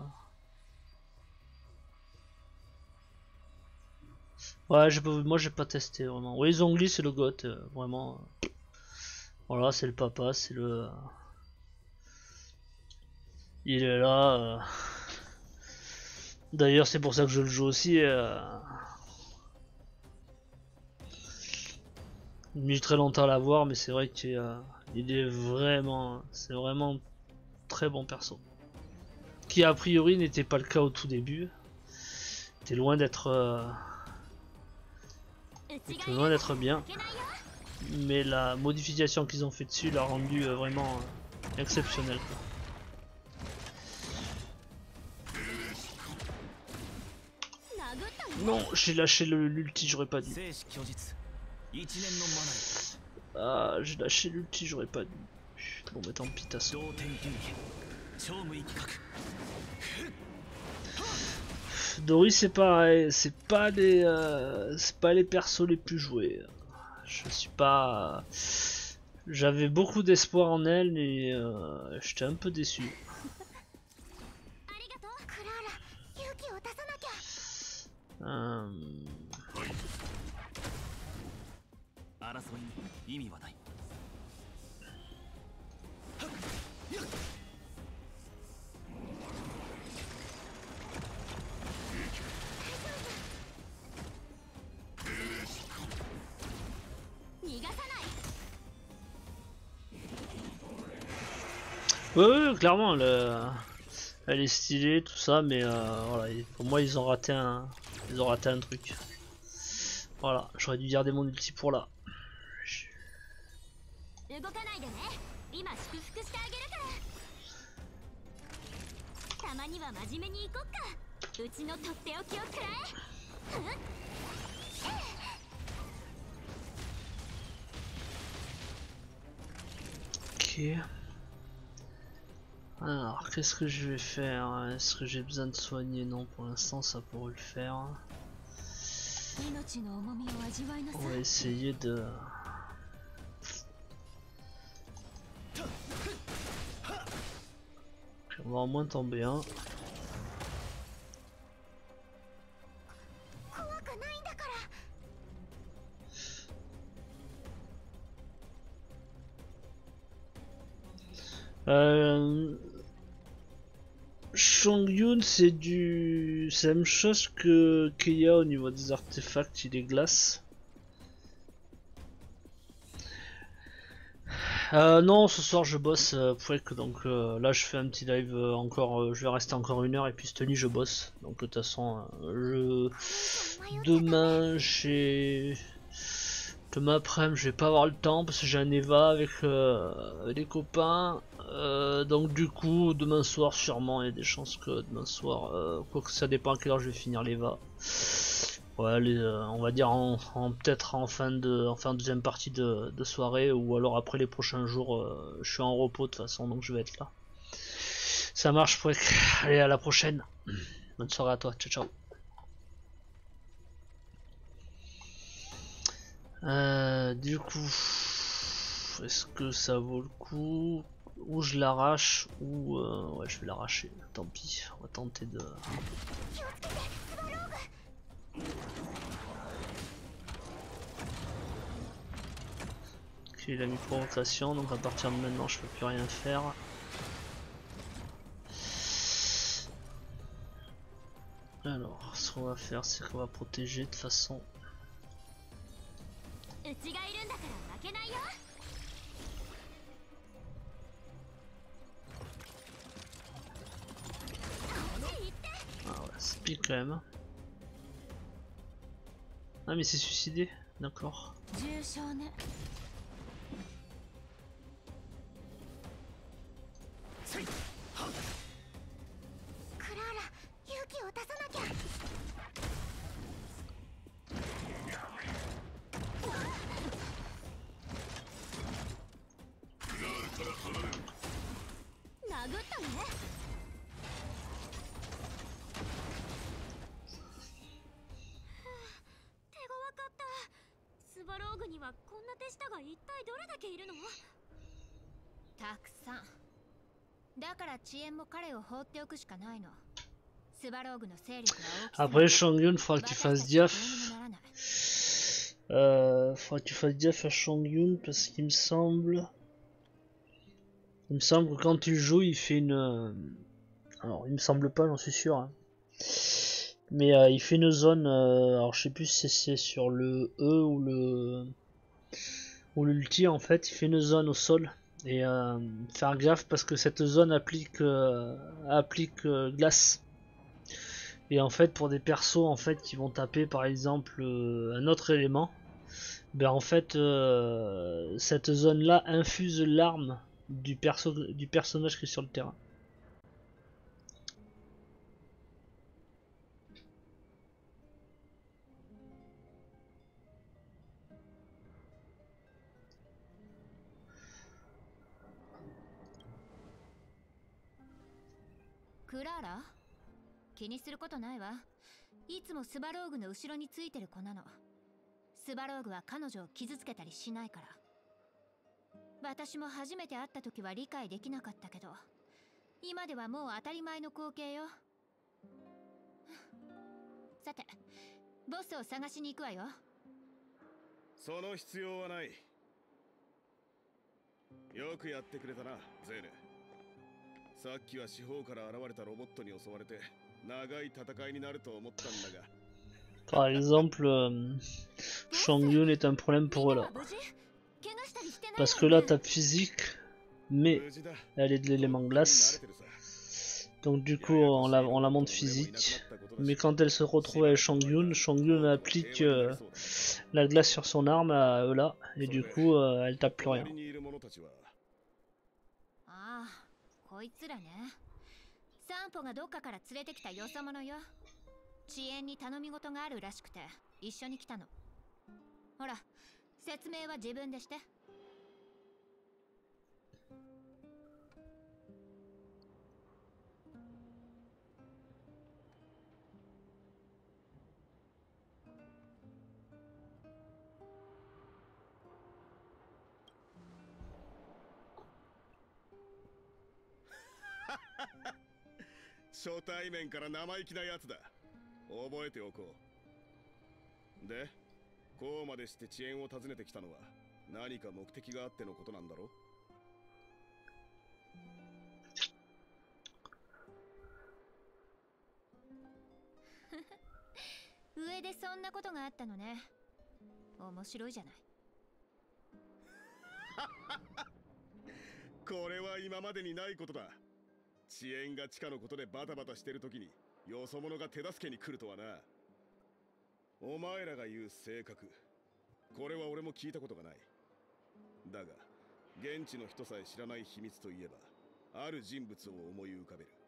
[SPEAKER 1] ouais, moi j'ai pas testé vraiment. Oui, Zhongli c'est le goth, vraiment. Voilà, c'est le papa, c'est le. Il est là. D'ailleurs, c'est pour ça que je le joue aussi. J'ai mis très longtemps à l'avoir, mais c'est vrai qu'il est vraiment, c'est vraiment très bon perso. Qui a priori n'était pas le cas au tout début. T'es loin d'être bien. Mais la modification qu'ils ont fait dessus l'a rendu vraiment exceptionnel. Non, j'ai lâché l'ulti, j'aurais pas dû. Ah, j'ai lâché l'ulti, j'aurais pas dû. Bon, bah tant pis, t'as ça. Dory, c'est pareil, c'est pas les persos les plus joués. Je suis pas. J'avais beaucoup d'espoir en elle, mais j'étais un peu déçu. Ouais, clairement, elle est stylée, tout ça, mais voilà, pour moi ils ont raté un truc. Voilà, j'aurais dû garder mon ulti pour là. Ok. Alors, qu'est-ce que je vais faire? Est-ce que j'ai besoin de soigner? Non, pour l'instant, ça pourrait le faire. On va essayer de... On va au moins tomber un. Shongyun, c'est la même chose que Keia au niveau des artefacts, il est glace. Non, ce soir je bosse donc là je fais un petit live encore, je vais rester encore 1 heure et puis cette nuit je bosse. Donc de toute façon, demain après-midi je vais pas avoir le temps parce que j'ai un Eva avec les copains. Donc du coup demain soir sûrement il y a des chances que demain soir, quoique ça dépend à quelle heure je vais finir l'Eva. Ouais, on va dire peut-être en fin de deuxième partie de soirée ou alors après les prochains jours, je suis en repos de toute façon donc je vais être là. Ça marche, Pouek. Allez, à la prochaine. Bonne soirée à toi, ciao ciao. Du coup, Est-ce que ça vaut le coup? Ou je l'arrache, ou ouais, je vais l'arracher. Tant pis, on va tenter de. Ok, il a mis provocation, donc à partir de maintenant, je peux plus rien faire. Alors, ce qu'on va faire, c'est qu'on va protéger de toute façon. Ah ouais, c'est pique quand même. Ah mais c'est suicidé, d'accord. Après Shangyun, faudra que tu fasses gaffe. Faudra que tu fasses gaffe à Shangyun parce qu'il me semble. Il me semble que quand tu joues, il fait une. Alors, il me semble pas, j'en suis sûr. Hein. Mais il fait une zone. Alors, je sais plus si c'est sur le E ou le. Ou l'ulti en fait. Il fait une zone au sol. Et faire gaffe parce que cette zone applique glace. Et en fait, pour des persos en fait qui vont taper par exemple un autre élément, ben en fait cette zone là infuse l'arme du personnage qui est sur le terrain.
[SPEAKER 5] Clara? 気にすることないわ。いつもスバローグの後ろについてる子なの。スバローグは彼女を傷つけたりしないから。私も初めて会った時は理解できなかったけど、今ではもう当たり前の光景よ。さて、ボスを探しに行くわよ。
[SPEAKER 6] その必要はない。よくやってくれたな、ゼーネ。さっきは四方から現れたロボットに襲われて長い戦いになると思ったんだが。
[SPEAKER 1] Par exemple, Shangyun est un problème pour eux là. Parce que là, tape physique, mais elle est de l'élément glace. Donc du coup, on la monte physique. Mais quand elle se retrouve avec Shangyun, Shangyun applique la glace sur son arme à eux là. Et du coup, elle tape plus rien.
[SPEAKER 5] こいつらね。散歩がどっかから連れてきたよそ者よ。遅延に頼み事があるらしくて一緒に来たの。ほら、説明は自分でして。
[SPEAKER 6] 初対面から生意気なやつだ。覚えておこう。で、こうまでして遅延を訪ねてきたのは何か目的があってのことなんだろ
[SPEAKER 5] う。上でそんなことがあったのね。面白いじゃない。
[SPEAKER 6] これは今までにないことだ。遅延が地下のことでバタバタしてる時によそ者が手助けに来るとはな。お前らが言う性格、これは俺も聞いたことがない。だが現地の人さえ知らない秘密といえばある人物を思い浮かべる。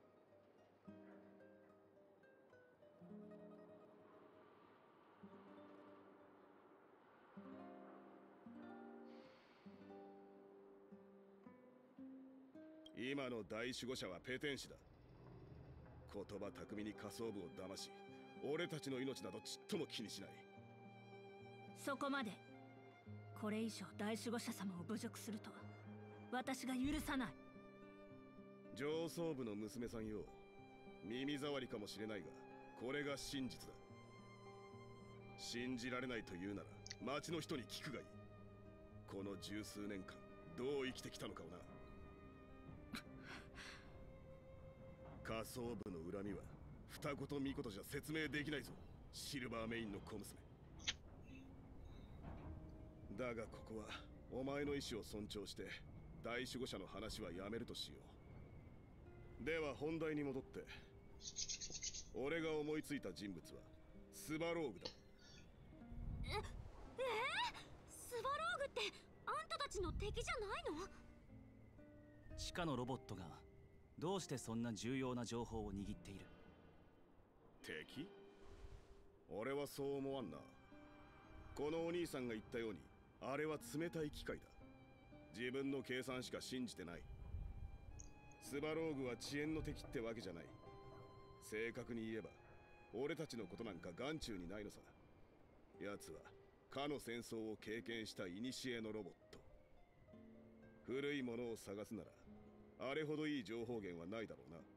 [SPEAKER 6] 今の大守護者はペテン師だ。言葉巧みに下層部を騙し、俺たちの命などちっとも気にしない。
[SPEAKER 5] そこまで。
[SPEAKER 7] これ以上大守護者様を侮辱するとは私が許さない。
[SPEAKER 6] 上層部の娘さんよ、耳障りかもしれないがこれが真実だ。信じられないというなら町の人に聞くがいい。この十数年間どう生きてきたのかをな。下層部の恨みは二言三言じゃ説明できないぞ、シルバーメインの小娘。だがここはお前の意志を尊重して大守護者の話はやめるとしよう。では本題に戻って、俺が思いついた人物はスバローグだ。
[SPEAKER 7] スバローグってあんたたちの敵じゃないの？
[SPEAKER 3] 地下のロボットがどうしてそんな重要な情報を握っている？
[SPEAKER 6] 敵？俺はそう思わんな。このお兄さんが言ったようにあれは冷たい機械だ。自分の計算しか信じてない。スバローグは遅延の敵ってわけじゃない。正確に言えば俺たちのことなんか眼中にないのさ。奴はかの戦争を経験した古のロボット。古いものを探すならあれほどいい情報源はないだろうな。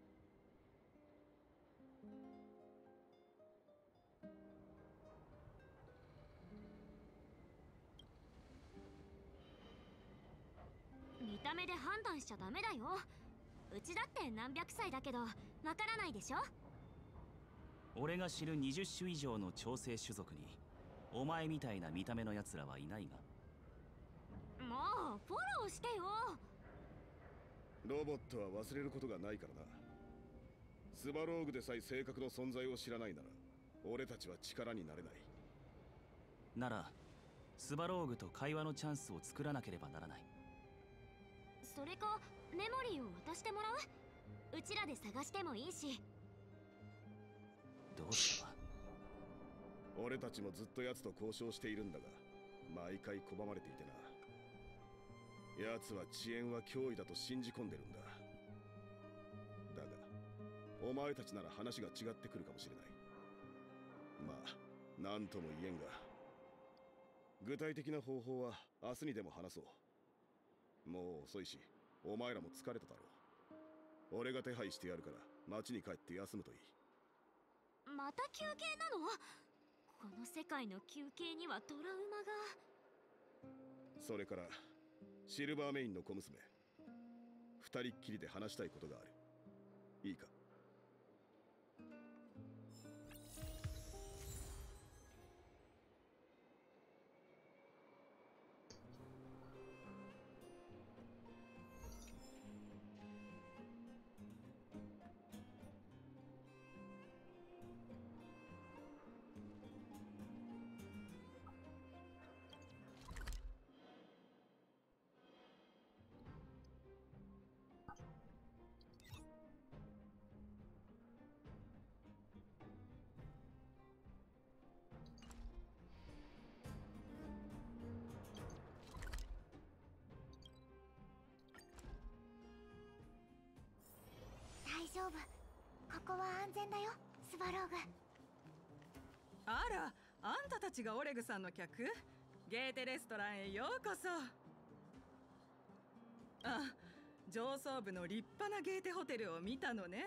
[SPEAKER 7] 見た目で判断しちゃダメだよ。うちだって何百歳だけどわからないでしょ。
[SPEAKER 3] 俺が知る20種以上の調整種族にお前みたいな見た目のやつらはいないが。
[SPEAKER 7] もうフォローしてよ。
[SPEAKER 6] ロボットは忘れることがないからな。スバローグでさえ正確の存在を知らないなら俺たちは力になれない。
[SPEAKER 3] ならスバローグと会話のチャンスを作らなければならない。
[SPEAKER 7] それかメモリーを渡してもらう？うちらで探してもいいし。
[SPEAKER 3] どうした？
[SPEAKER 6] 俺たちもずっと奴と交渉しているんだが毎回拒まれていてな。奴は遅延は脅威だと信じ込んでるんだ。だがお前たちなら話が違ってくるかもしれない。まあ何とも言えんが具体的な方法は明日にでも話そう。もう遅いしお前らも疲れただろう。俺が手配してやるから町に帰って休むといい。
[SPEAKER 7] また休憩なの？この世界の休憩にはトラウマが。
[SPEAKER 6] それからシルバーメインの小娘、二人っきりで話したいことがある。いいか？
[SPEAKER 2] 大丈夫、ここは安全だよ、スバローグ。
[SPEAKER 8] あら、あんたたちがオレグさんの客？ゲーテレストランへようこそ。あ、上層部の立派なゲーテホテルを見たのね。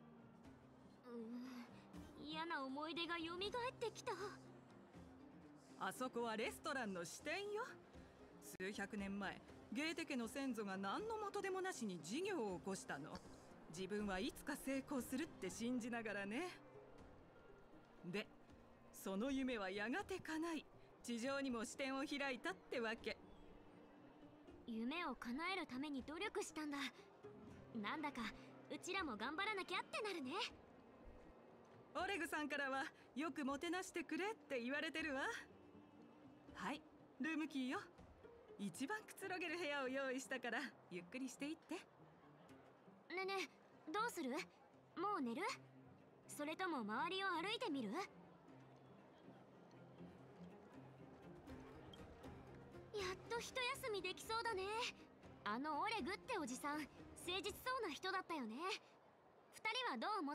[SPEAKER 7] 嫌な思い出が蘇ってきた。
[SPEAKER 8] あそこはレストランの支店よ。数百年前、ゲーテ家の先祖が何の元でもなしに事業を起こしたの。自分はいつか成功するって信じながらね。で、その夢はやがて叶い、地上にも支店を開いたってわけ。
[SPEAKER 7] 夢を叶えるために努力したんだ。なんだかうちらも頑張らなきゃってなるね。
[SPEAKER 8] オレグさんからはよくもてなしてくれって言われてるわ。はい、ルームキーよ。一番くつろげる部屋を用意したからゆっくりしていって。
[SPEAKER 7] ねえねえ、どうする？もう寝る？それとも周りを歩いてみる？やっと一休みできそうだね。あのオレグっておじさん、誠実そうな人だったよね。二人はどう思った？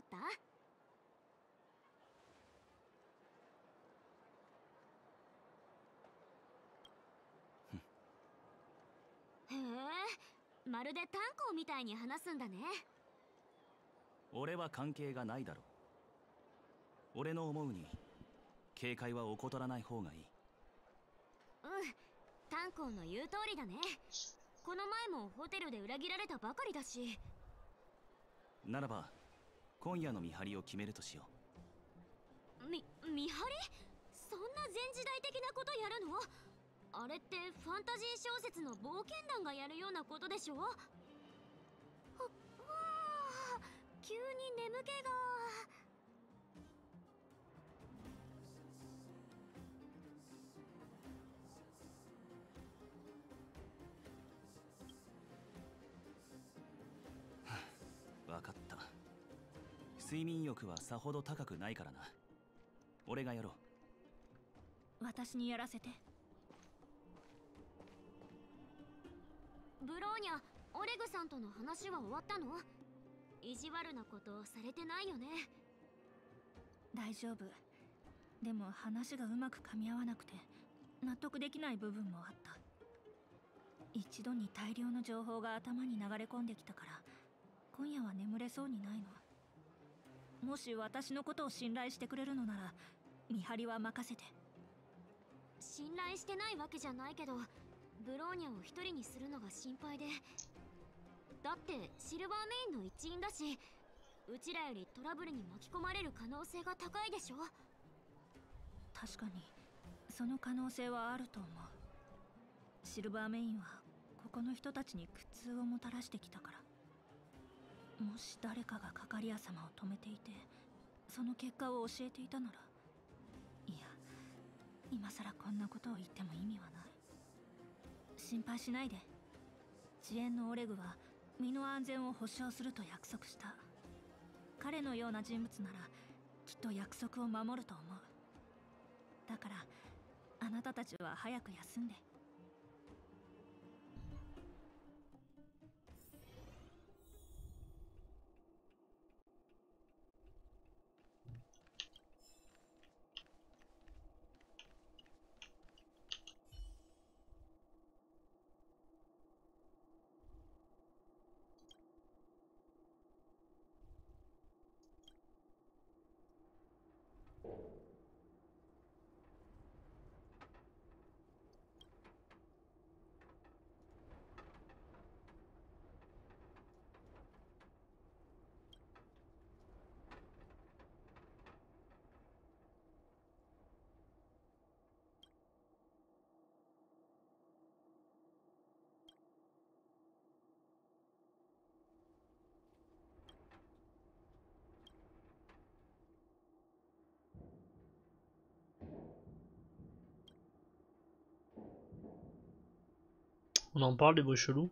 [SPEAKER 7] まるで炭鉱みたいに話すんだね。
[SPEAKER 3] 俺は関係がないだろう。俺の思うに警戒は怠らない方がいい。
[SPEAKER 7] うん、炭鉱の言う通りだね。この前もホテルで裏切られたばかりだし。
[SPEAKER 3] ならば今夜の見張りを決めるとしよ
[SPEAKER 7] う。見張り？そんな前時代的なことやるの？あれってファンタジー小説の冒険団がやるようなことでしょ？わあ、急に眠気が。
[SPEAKER 3] 分かった。睡眠欲はさほど高くないからな。俺がやろ
[SPEAKER 9] う。私にやらせて。
[SPEAKER 7] ブローニャ、オレグさんとの話は終わったの？意地悪なことされてないよね？
[SPEAKER 9] 大丈夫。でも話がうまく噛み合わなくて納得できない部分もあった。一度に大量の情報が頭に流れ込んできたから今夜は眠れそうにないの。もし私のことを信頼してくれるのなら見張りは任せて。
[SPEAKER 7] 信頼してないわけじゃないけど、ブローニャを一人にするのが心配で。だってシルバーメインの一員だし、うちらよりトラブルに巻き込まれる可能性が高いでしょ。
[SPEAKER 9] 確かにその可能性はあると思う。シルバーメインはここの人たちに苦痛をもたらしてきたから。もし誰かがカカリア様を止めていてその結果を教えていたなら、いや今さらこんなことを言っても意味はない。心配しないで。遅延のオレグは身の安全を保証すると約束した。彼のような人物ならきっと約束を守ると思う。だからあなたたちは早く休んで。
[SPEAKER 1] On en parle des bruits chelous.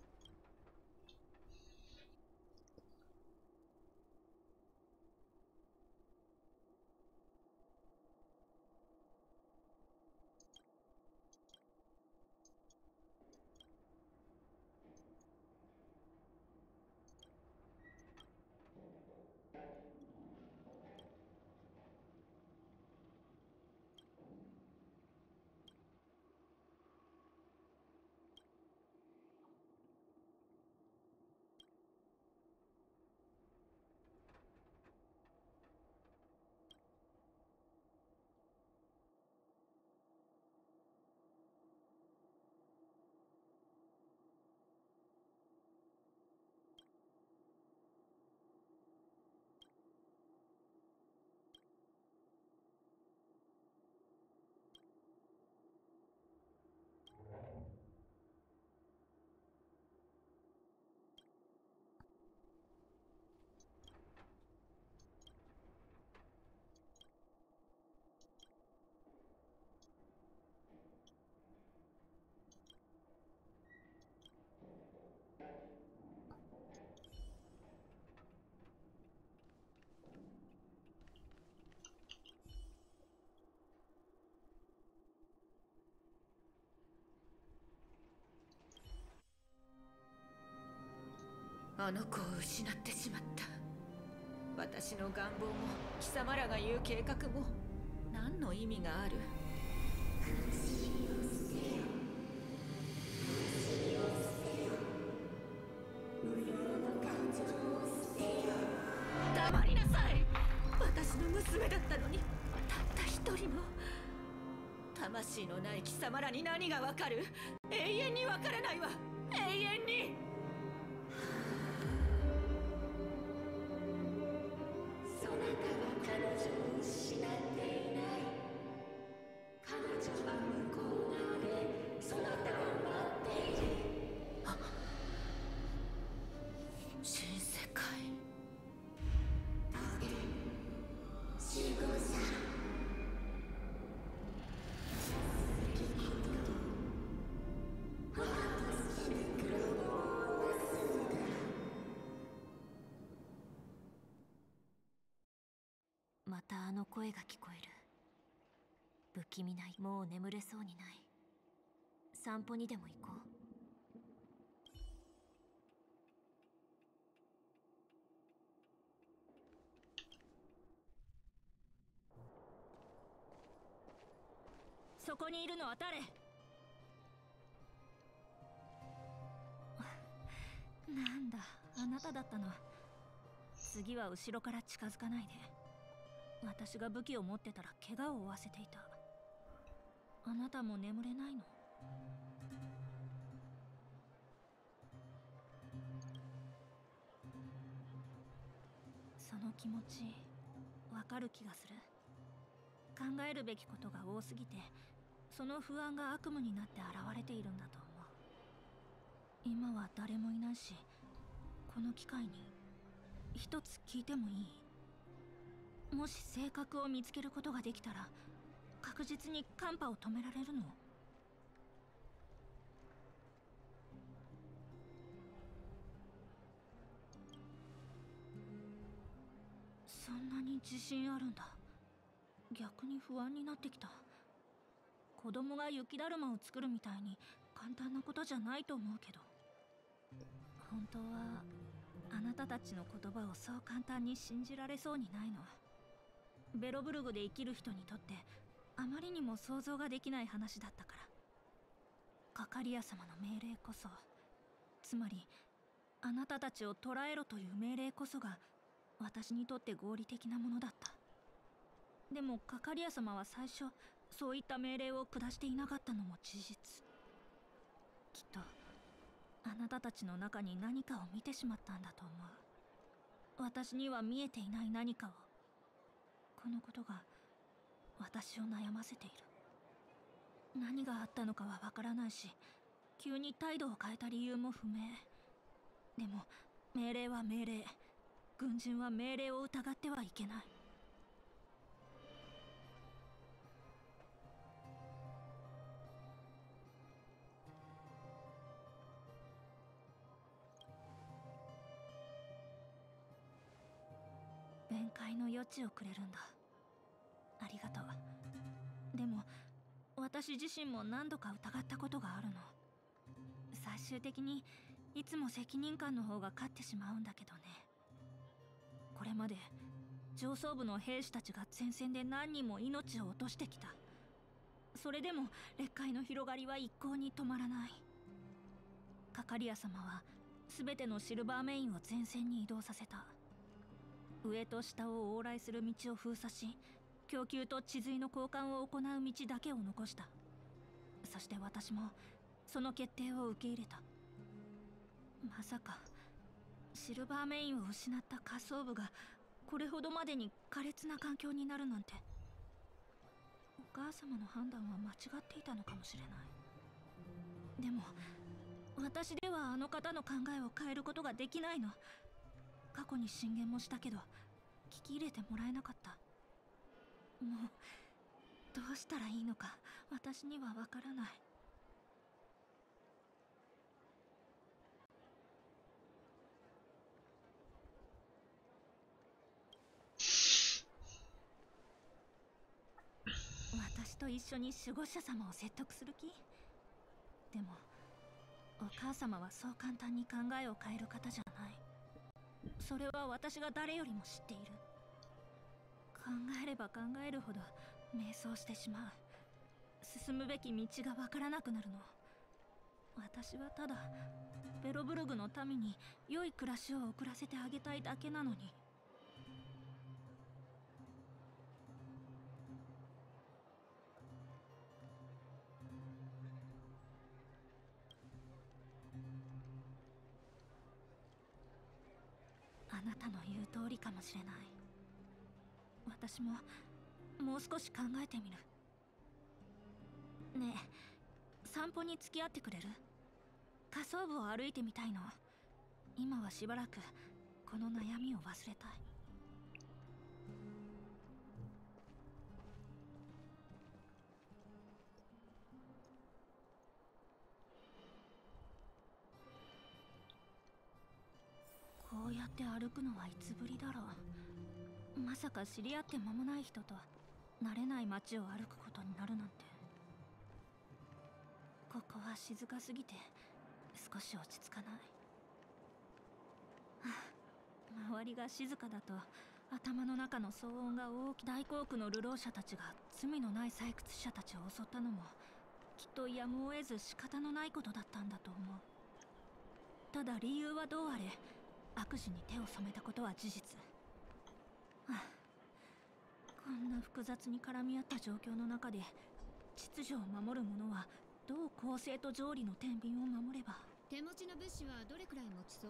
[SPEAKER 10] あの子を失ってしまった。私の願望も貴様らが言う計画も何の意味がある。 娘だったのに、たった一人の。魂のない貴様らに何がわかる？永遠にわからないわ、永遠に。そなたは彼女を失っていない。彼女は向こう側でそなたを待っている。新世界。集合さ。またあの声が聞こえる。不気味ない。もう眠れそうにない。散歩にでも行こう。
[SPEAKER 9] そこにいるのは誰？なんだ、あなただったの。次は後ろから近づかないで。私が武器を持ってたら怪我を負わせていた。あなたも眠れないの？その気持ちわかる気がする。考えるべきことが多すぎて、その不安が悪夢になって現れているんだと思う。今は誰もいないし、この機会に一つ聞いてもいい？もし性格を見つけることができたら、確実に寒波を止められるの？そんなに自信あるんだ。逆に不安になってきた。子供が雪だるまを作るみたいに簡単なことじゃないと思うけど。本当はあなたたちの言葉をそう簡単に信じられそうにないの。ベロブルグで生きる人にとってあまりにも想像ができない話だったから。カカリア様の命令こそ、つまりあなたたちを捕らえろという命令こそが私にとって合理的なものだった。でもカカリア様は最初そういった命令を下していなかったのも事実。きっとあなたたちの中に何かを見てしまったんだと思う。私には見えていない何かを。このことが私を悩ませている。何があったのかはわからないし、急に態度を変えた理由も不明。でも命令は命令。軍人は命令を疑ってはいけない。弁解の余地をくれるんだ。ありがとう。でも私自身も何度か疑ったことがあるの。最終的にいつも責任感の方が勝ってしまうんだけどね。これまで上層部の兵士たちが前線で何人も命を落としてきた。それでも劣界の広がりは一向に止まらない。カカリア様は全てのシルバーメインを前線に移動させた。上と下を往来する道を封鎖し、供給と治水の交換を行う道だけを残した。そして私もその決定を受け入れた。まさかシルバーメインを失った下層部がこれほどまでに苛烈な環境になるなんて。お母様の判断は間違っていたのかもしれない。でも私ではあの方の考えを変えることができないの。過去に進言もしたけど聞き入れてもらえなかった。もうどうしたらいいのか私にはわからない。私と一緒に守護者様を説得する気？でもお母様はそう簡単に考えを変える方じゃない。それは私が誰よりも知っている。考えれば考えるほど迷走してしまう。進むべき道がわからなくなるの。私はただベロブルグの民に良い暮らしを送らせてあげたいだけなのに。 あなたの言う通りかもしれない。私ももう少し考えてみる。ねえ、散歩に付き合ってくれる？下層部を歩いてみたいの。今はしばらくこの悩みを忘れたい。こうやって歩くのはいつぶりだろう。まさか知り合って間もない人と慣れない街を歩くことになるなんて。ここは静かすぎて少し落ち着かない。周りが静かだと頭の中の騒音が大きい。大航空の流浪者たちが罪のない採掘者たちを襲ったのもきっとやむを得ず仕方のないことだったんだと思う。ただ理由はどうあれ悪事に手を染めたことは事実。こんな複雑に絡み合った状況の中で秩序を守る者はどう公正と条理の天秤を守れば。
[SPEAKER 5] 手持ちの物資はどれくらい持ちそう？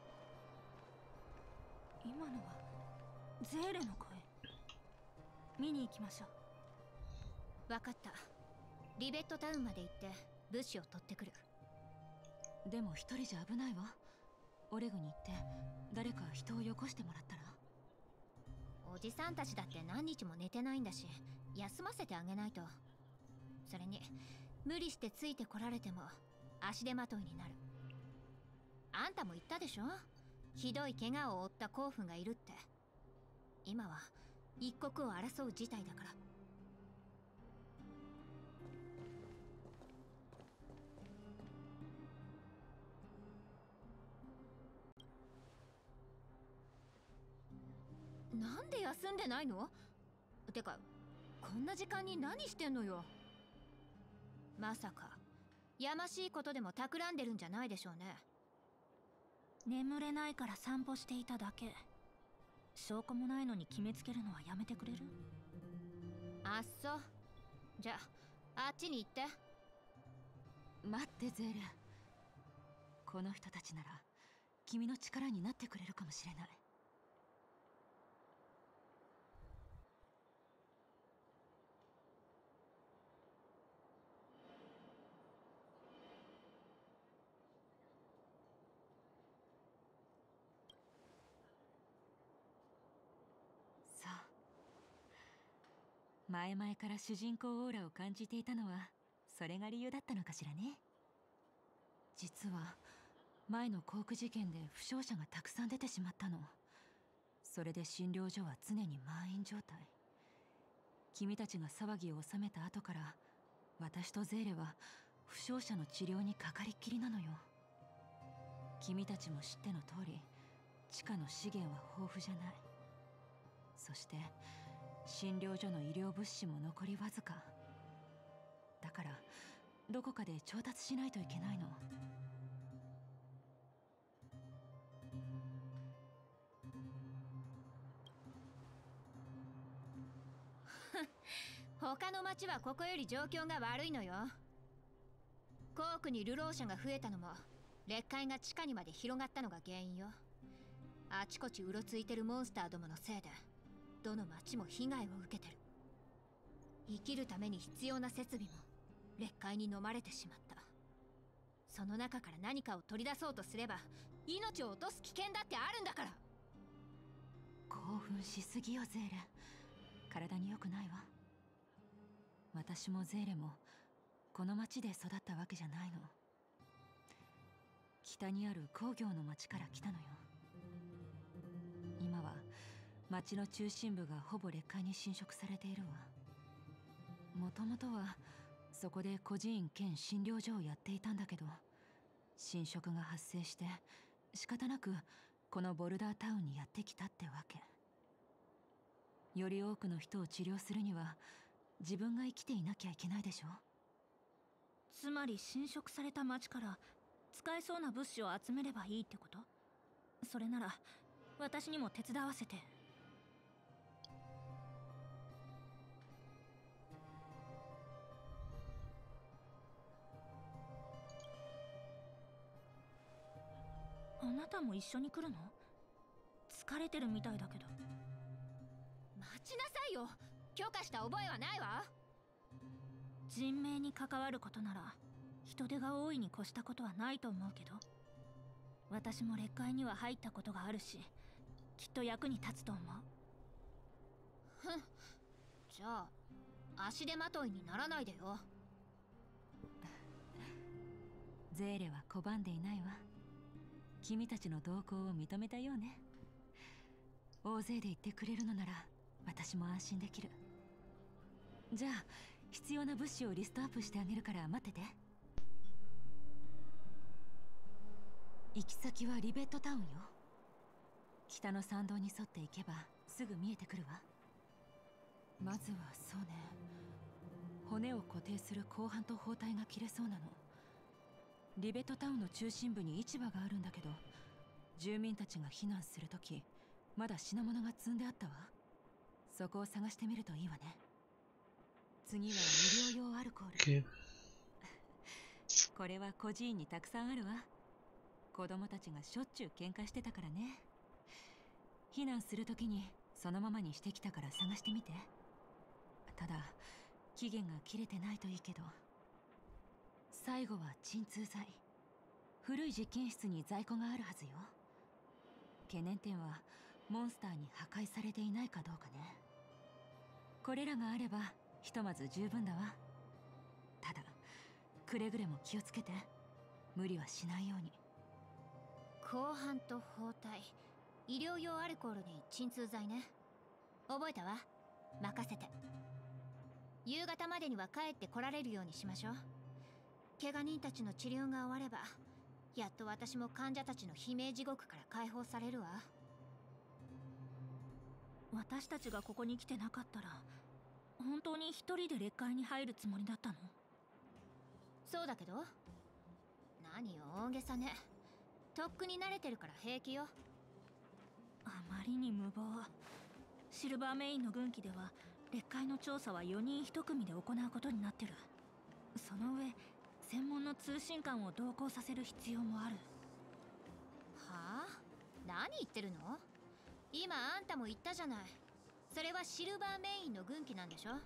[SPEAKER 9] 今のはゼーレの声。見に行きましょ
[SPEAKER 5] う。分かった。リベットタウンまで行って物資を取ってくる。
[SPEAKER 11] でも一人じゃ危ないわ。オレグに行って誰か人をよこしてもらったら。
[SPEAKER 5] おじさんたちだって何日も寝てないんだし休ませてあげないと。それに無理してついてこられても足手まといになる。あんたも言ったでしょ、ひどい怪我を負った甲府がいるって。今は一国を争う事態だから。なんで休んでないの？てかこんな時間に何してんのよ。まさかやましいことでも企んでるんじゃないでしょうね。
[SPEAKER 9] 眠れないから散歩していただけ。証拠もないのに決めつけるのはやめてくれる？
[SPEAKER 5] あっそう。じゃああっちに行って。
[SPEAKER 11] 待ってゼーレ。この人たちなら君の力になってくれるかもしれない。前々から主人公オーラを感じていたのはそれが理由だったのかしらね。実は前の航空事件で負傷者がたくさん出てしまったの。それで診療所は常に満員状態。君たちが騒ぎを収めた後から私とゼーレは負傷者の治療にかかりっきりなのよ。君たちも知っての通り地下の資源は豊富じゃない。そして診療所の医療物資も残りわずかだからどこかで調達しないといけないの。
[SPEAKER 5] 他の町はここより状況が悪いのよ。航空に流浪者が増えたのも劣界が地下にまで広がったのが原因よ。あちこちうろついてるモンスターどものせいでどの町も被害を受けてる。生きるために必要な設備も劣界に飲まれてしまった。その中から何かを取り出そうとすれば命を落とす危険だってあるんだから。
[SPEAKER 11] 興奮しすぎよゼーレ。体に良くないわ。私もゼーレもこの町で育ったわけじゃないの。北にある工業の町から来たのよ。今は町の中心部がほぼ劣界に侵食されているわ。もともとはそこで孤児院兼診療所をやっていたんだけど侵食が発生して仕方なくこのボルダータウンにやってきたってわけ。より多くの人を治療するには自分が生きていなきゃいけないでしょ。
[SPEAKER 9] つまり侵食された町から使えそうな物資を集めればいいってこと？それなら私にも手伝わせて。あなたも一緒に来るの？ 疲れてるみたいだけど。
[SPEAKER 5] 待ちなさいよ。許可した覚えはないわ。
[SPEAKER 9] 人命に関わることなら人手が多いに越したことはないと思うけど、私も列界には入ったことがあるし、きっと役に立つと思う。
[SPEAKER 5] ふん。じゃあ足手まといにならないでよ。
[SPEAKER 11] ゼーレは拒んでいないわ。君たちの同行を認めたようね。大勢で言ってくれるのなら私も安心できる。じゃあ必要な物資をリストアップしてあげるから待ってて。行き先はリベットタウンよ。北の参道に沿って行けばすぐ見えてくるわ。まずはそうね、骨を固定する鋼板と包帯が切れそうなの。リベットタウンの中心部に市場があるんだけど、住民たちが避難するときまだ品物が積んであったわ。そこを探してみるといいわね。次は医療用アルコール。これは孤児院にたくさんあるわ。子供たちがしょっちゅう喧嘩してたからね。避難するときにそのままにしてきたから探してみて。ただ期限が切れてないといいけど。最後は鎮痛剤。古い実験室に在庫があるはずよ。懸念点はモンスターに破壊されていないかどうかね。これらがあればひとまず十分だわ。ただくれぐれも気をつけて、無理はしないように。
[SPEAKER 5] 鋼板と包帯、医療用アルコールに鎮痛剤ね。覚えたわ。任せて。夕方までには帰ってこられるようにしましょう。怪我人たちの治療が終われば、やっと私も患者たちの悲鳴地獄から解放されるわ。
[SPEAKER 9] 私たちがここに来てなかったら本当に一人で列界に入るつもりだったの？
[SPEAKER 5] そうだけど。何よ大げさね。とっくに慣れてるから平気よ。
[SPEAKER 9] あまりに無謀。シルバーメインの軍機では列界の調査は4人1組で行うことになってる。その上専門の通信官を同行させる必要もある。
[SPEAKER 5] はあ？何言ってるの？今あんたも言ったじゃない。それはシルバーメインの軍機なんでしょ。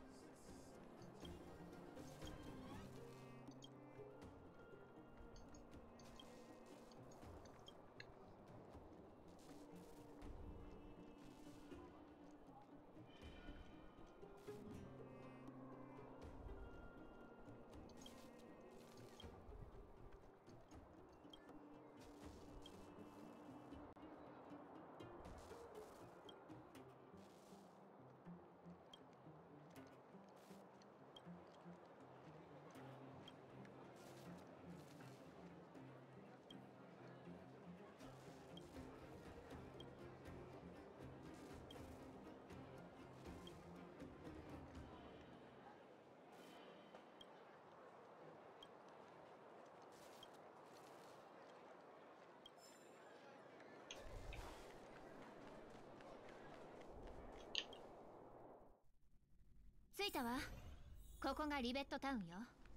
[SPEAKER 5] 着いたわ。ここがリベットタウンよ。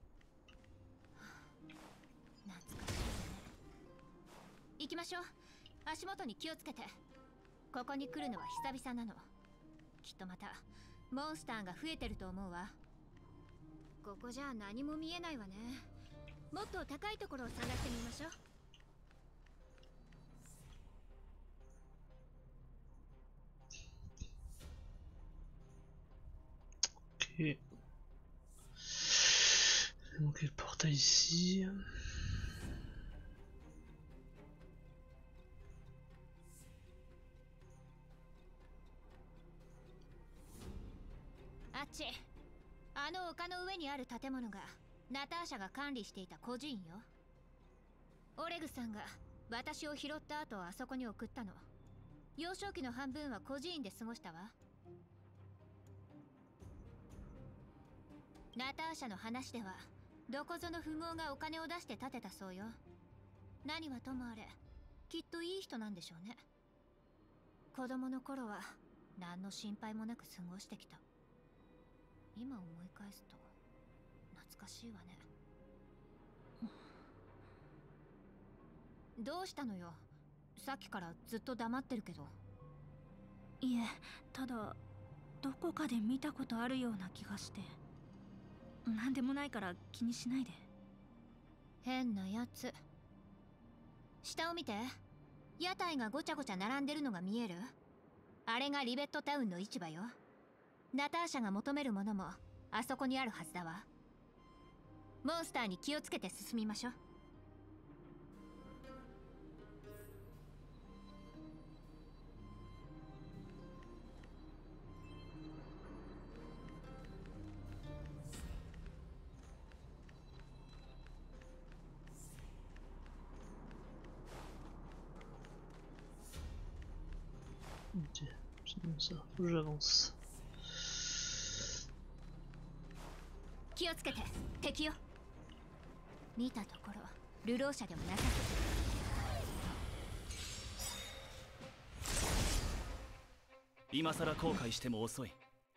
[SPEAKER 5] 懐かしいね。行きましょう。足元に気をつけて。ここに来るのは久々なの。きっとまたモンスターが増えてると思うわ。ここじゃ何も見えないわね。もっと高いところを探してみましょう。
[SPEAKER 1] Ok. Donc le portail ici.
[SPEAKER 5] あっち。あの丘の上にある建物がナターシャが管理していた孤児院よ。オレグさんが私を拾った後あそこに送ったの。幼少期の半分は孤児院で過ごしたわ。ナターシャの話ではどこぞの富豪がお金を出して建てたそうよ。何はともあれきっといい人なんでしょうね。子供の頃は何の心配もなく過ごしてきた。今思い返すと懐かしいわね。どうしたのよ。 さっきからずっと黙ってるけど。
[SPEAKER 9] いえ、ただどこかで見たことあるような気がして。なんでもないから気にしないで。
[SPEAKER 5] 変なやつ。下を見て。屋台がごちゃごちゃ並んでるのが見える？あれがリベットタウンの市場よ。ナターシャが求めるものもあそこにあるはずだわ。モンスターに気をつけて進みましょう。
[SPEAKER 1] Ok, c'est bon ça, faut que j'avance.
[SPEAKER 5] 気をつけて、敵よ。見たところ流浪者でもなさそう。
[SPEAKER 3] 今さら後悔しても遅い。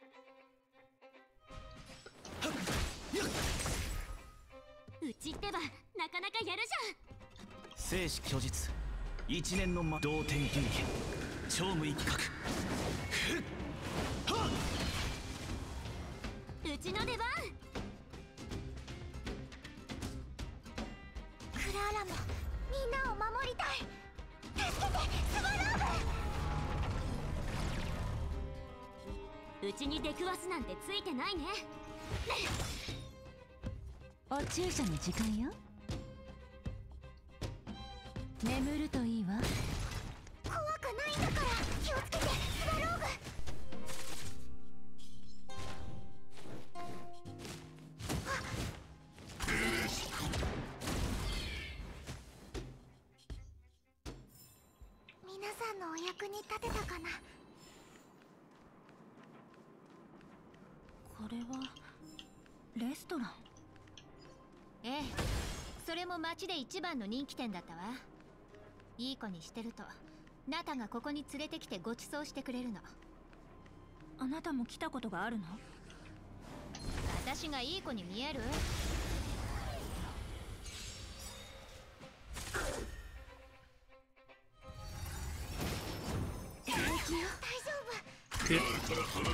[SPEAKER 7] うちってばなかなかやる
[SPEAKER 3] 生死虚実、一年の同点流剣、超無意企画。
[SPEAKER 7] じゃん。うちの出番。
[SPEAKER 2] クラーラもみんなを守りたい。助けて、スバロ
[SPEAKER 7] ーブ。うちに出くわすなんてついてないね。
[SPEAKER 11] お注射の時間よ。眠るといいわ。
[SPEAKER 2] 怖くないんだから。気をつけて、スバローブ。皆さんのお役に立てたかな。
[SPEAKER 9] これはレストラン。
[SPEAKER 5] ええ、それも町で一番の人気店だったわ。いい子にしてるとナタがここに連れてきてご馳走してくれるの。
[SPEAKER 9] あなたも来たことがあるの？
[SPEAKER 5] 私がいい子に見える？
[SPEAKER 7] 大丈夫。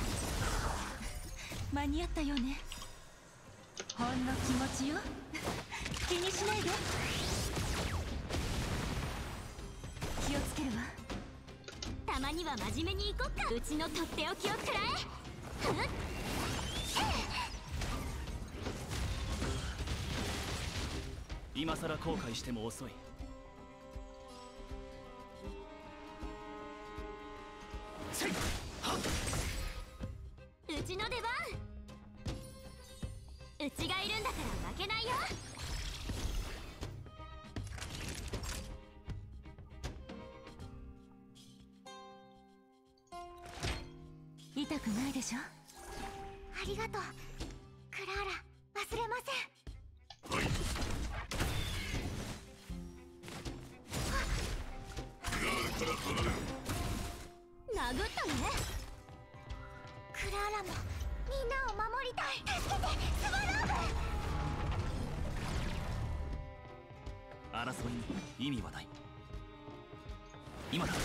[SPEAKER 11] 間に合ったよね。ほんの気持ちよ。気にしないで。気をつけるわ。
[SPEAKER 7] たまには真面目に行こっか。うちのとっておきをくらえ。
[SPEAKER 3] 今さら後悔しても遅い。
[SPEAKER 7] うちの出番。うちがいるんだから負けないよ。
[SPEAKER 11] 痛くないでしょ？
[SPEAKER 2] ありがとうクラーラ、忘れません。
[SPEAKER 7] 殴ったね。
[SPEAKER 2] クラーラもみんなを守りたい。助けて、スバローブ。
[SPEAKER 3] 争いに意味はない。今だ。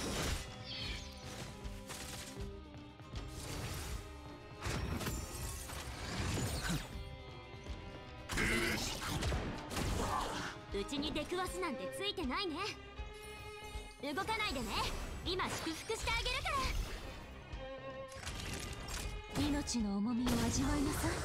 [SPEAKER 7] うちに出くわすなんてついてないね。動かないでね。今祝福してあげるから。
[SPEAKER 11] 命の重みを味わいなさい。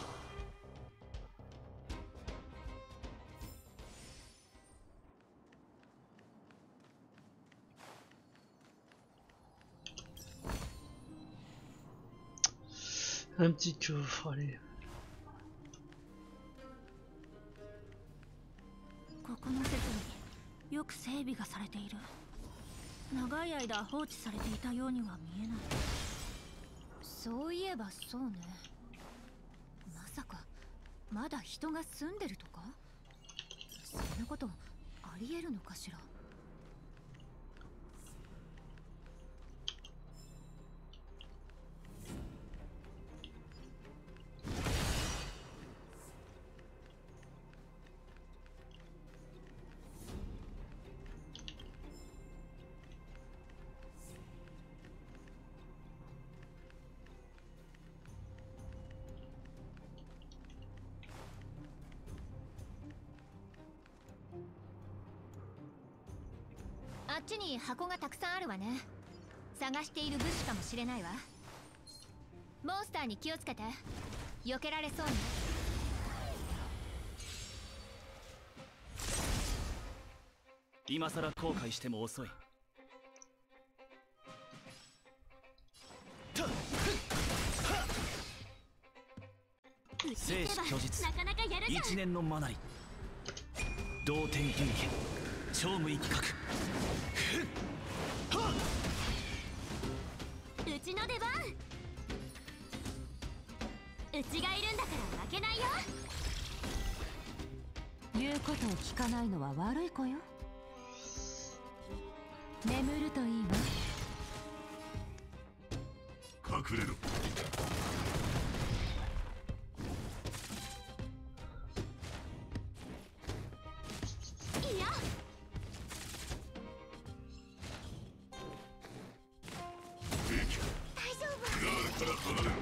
[SPEAKER 1] Un petit coffre, allez.
[SPEAKER 9] ここの設備よく整備がされている。長い間放置されていたようには見えない。
[SPEAKER 5] そういえばそうね。まさかまだ人が住んでるとか？そんなことありえるのかしら。 あっちに箱がたくさんあるわね。探している物資かもしれないわ。モンスターに気をつけて。避けられそうに。
[SPEAKER 3] 今さら後悔しても遅い。生死虚実、一年のマナリ、同点流儀、超無意企画。
[SPEAKER 7] うちの出番。うちがいるんだから負けないよ。
[SPEAKER 11] 言うことを聞かないのは悪い子よ。眠るといいわ。
[SPEAKER 4] 隠れろ。
[SPEAKER 7] いや、大丈夫。
[SPEAKER 4] クラールから離れろ。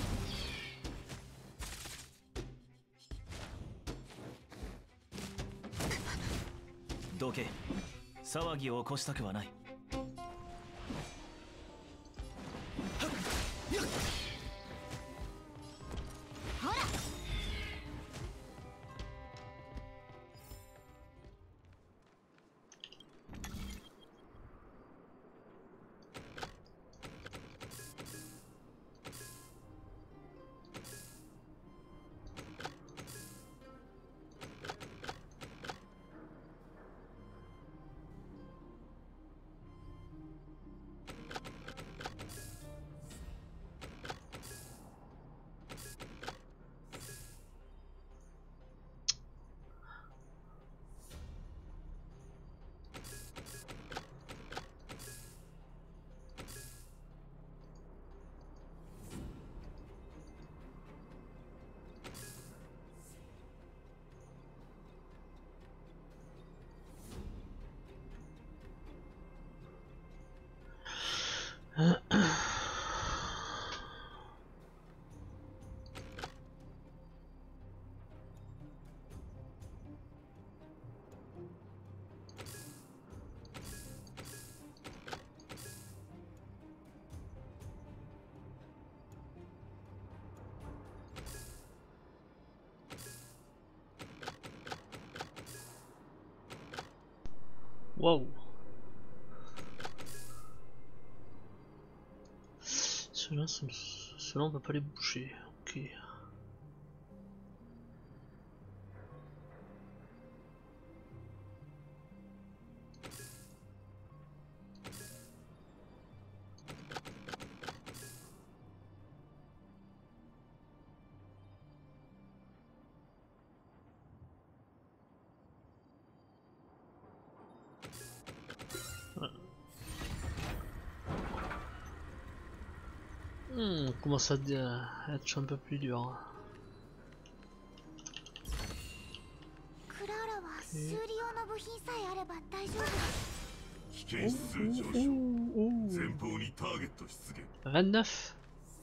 [SPEAKER 3] どけ。騒ぎを起こしたくはない。
[SPEAKER 7] ほら、
[SPEAKER 1] Waouh. Ceux-là, on peut pas les bouger. Ok. Commence à être un peu plus dur.
[SPEAKER 2] クラーラは修理用の部品さえあれば大丈夫。
[SPEAKER 4] 危険指数上昇。前方にターゲット出現。
[SPEAKER 1] 29.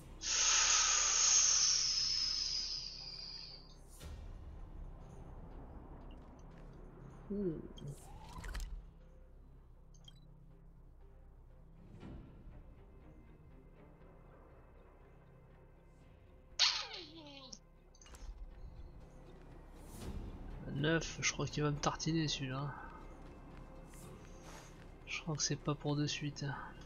[SPEAKER 1] Je crois qu'il va me tartiner celui-là. Je crois que c'est pas pour de suite.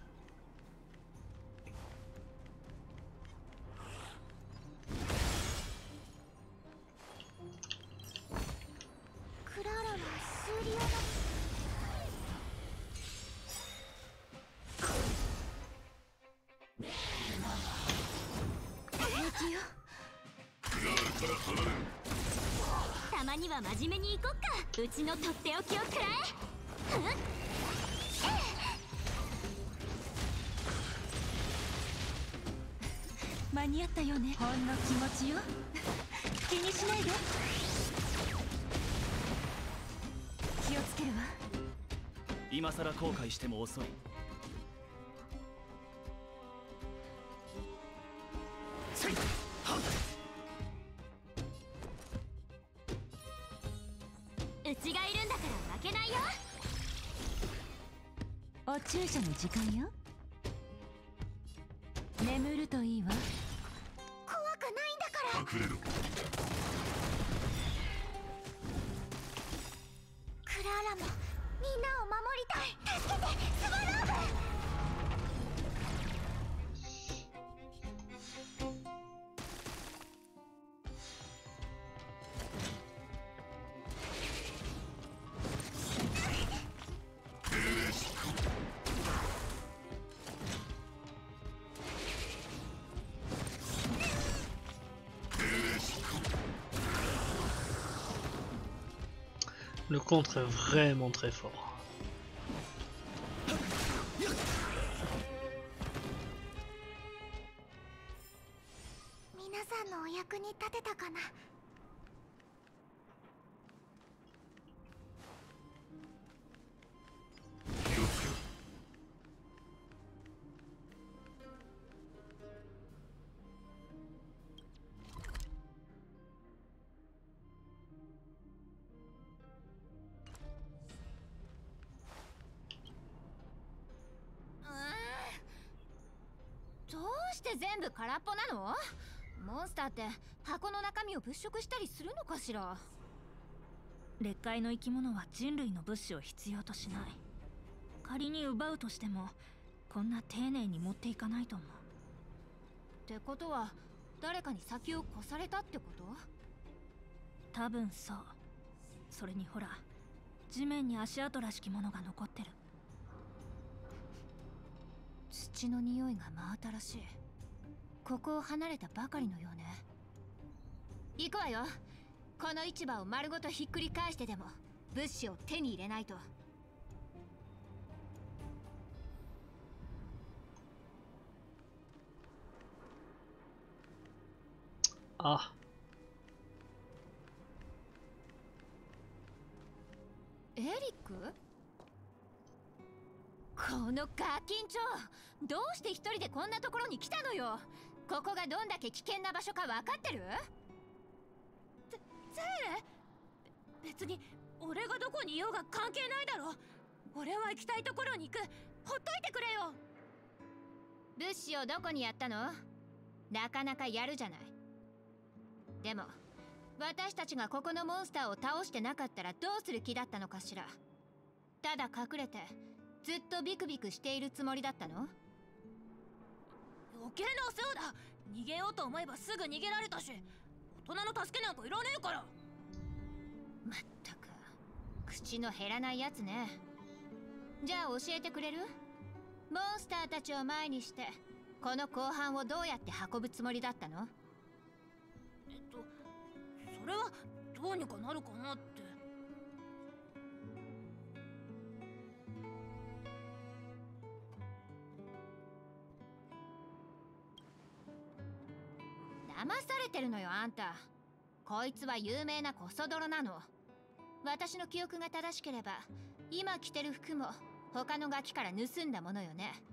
[SPEAKER 7] 真面目に行こっか。うちのとっておきをくらえ。
[SPEAKER 11] 間に合ったよね。ほんの気持ちよ。気にしないで。気をつけるわ。
[SPEAKER 3] 今さら後悔しても遅い。
[SPEAKER 7] うちがいるんだから負けないよ。
[SPEAKER 11] お注射の時間よ。眠るといいわ。
[SPEAKER 2] 怖くないんだから。
[SPEAKER 4] 隠れろ。
[SPEAKER 2] クラーラもみんなを守りたい。助けてスバルーブ。
[SPEAKER 1] Le contre est vraiment très fort.
[SPEAKER 2] 皆さんのお役に立てたかな。
[SPEAKER 4] 気をつけろ。
[SPEAKER 5] どうして全部空っぽなの？モンスターって箱の中身を物色したりするのかしら？
[SPEAKER 9] 劣界の生き物は人類の物資を必要としない。仮に奪うとしてもこんな丁寧に持っていかないと思う。
[SPEAKER 5] ってことは誰かに先を越されたってこと？
[SPEAKER 9] 多分そう。それにほら、地面に足跡らしきものが残ってる。
[SPEAKER 5] 土の匂いが真新しい。ここを離れたばかりのようね。行くわよ。この市場を丸ごとひっくり返してでも物資を手に入れないと。
[SPEAKER 1] あ、
[SPEAKER 5] エリック？このガキンチョ、どうして一人でこんなところに来たのよ。ここがどんだけ危険な場所か分かってる？
[SPEAKER 12] ゼーレ？別に俺がどこにいようが関係ないだろ。俺は行きたいところに行く。ほっといてくれよ。
[SPEAKER 5] 物資をどこにやったの？なかなかやるじゃない。でも私たちがここのモンスターを倒してなかったらどうする気だったのかしら。ただ隠れてずっとビクビクしているつもりだったの？
[SPEAKER 12] 余計なお世話だ。逃げようと思えばすぐ逃げられたし、大人の助けなんかいらねえから。
[SPEAKER 5] まったく口の減らないやつね。じゃあ教えてくれる？モンスターたちを前にしてこの後半をどうやって運ぶつもりだったの？
[SPEAKER 12] それはどうにかなるかなって。
[SPEAKER 5] 騙されてるのよあんた。こいつは有名なコソ泥なの。私の記憶が正しければ今着てる服も他のガキから盗んだものよね。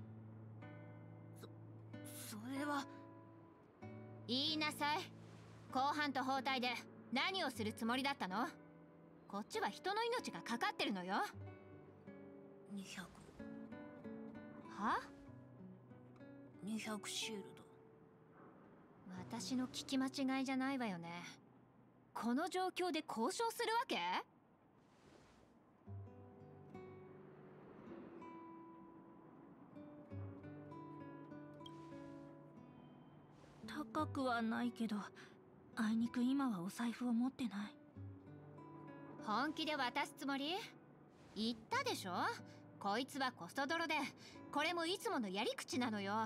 [SPEAKER 12] それは。
[SPEAKER 5] 言いなさい。後半と包帯で何をするつもりだったの？こっちは人の命がかかってるのよ。
[SPEAKER 12] 200。
[SPEAKER 5] は
[SPEAKER 12] ？200シールド。
[SPEAKER 5] 私の聞き間違いじゃないわよね。この状況で交渉するわけ？
[SPEAKER 9] 高くはないけど、あいにく今はお財布を持ってない。
[SPEAKER 5] 本気で渡すつもり？言ったでしょ？こいつはコソ泥で、これもいつものやり口なのよ。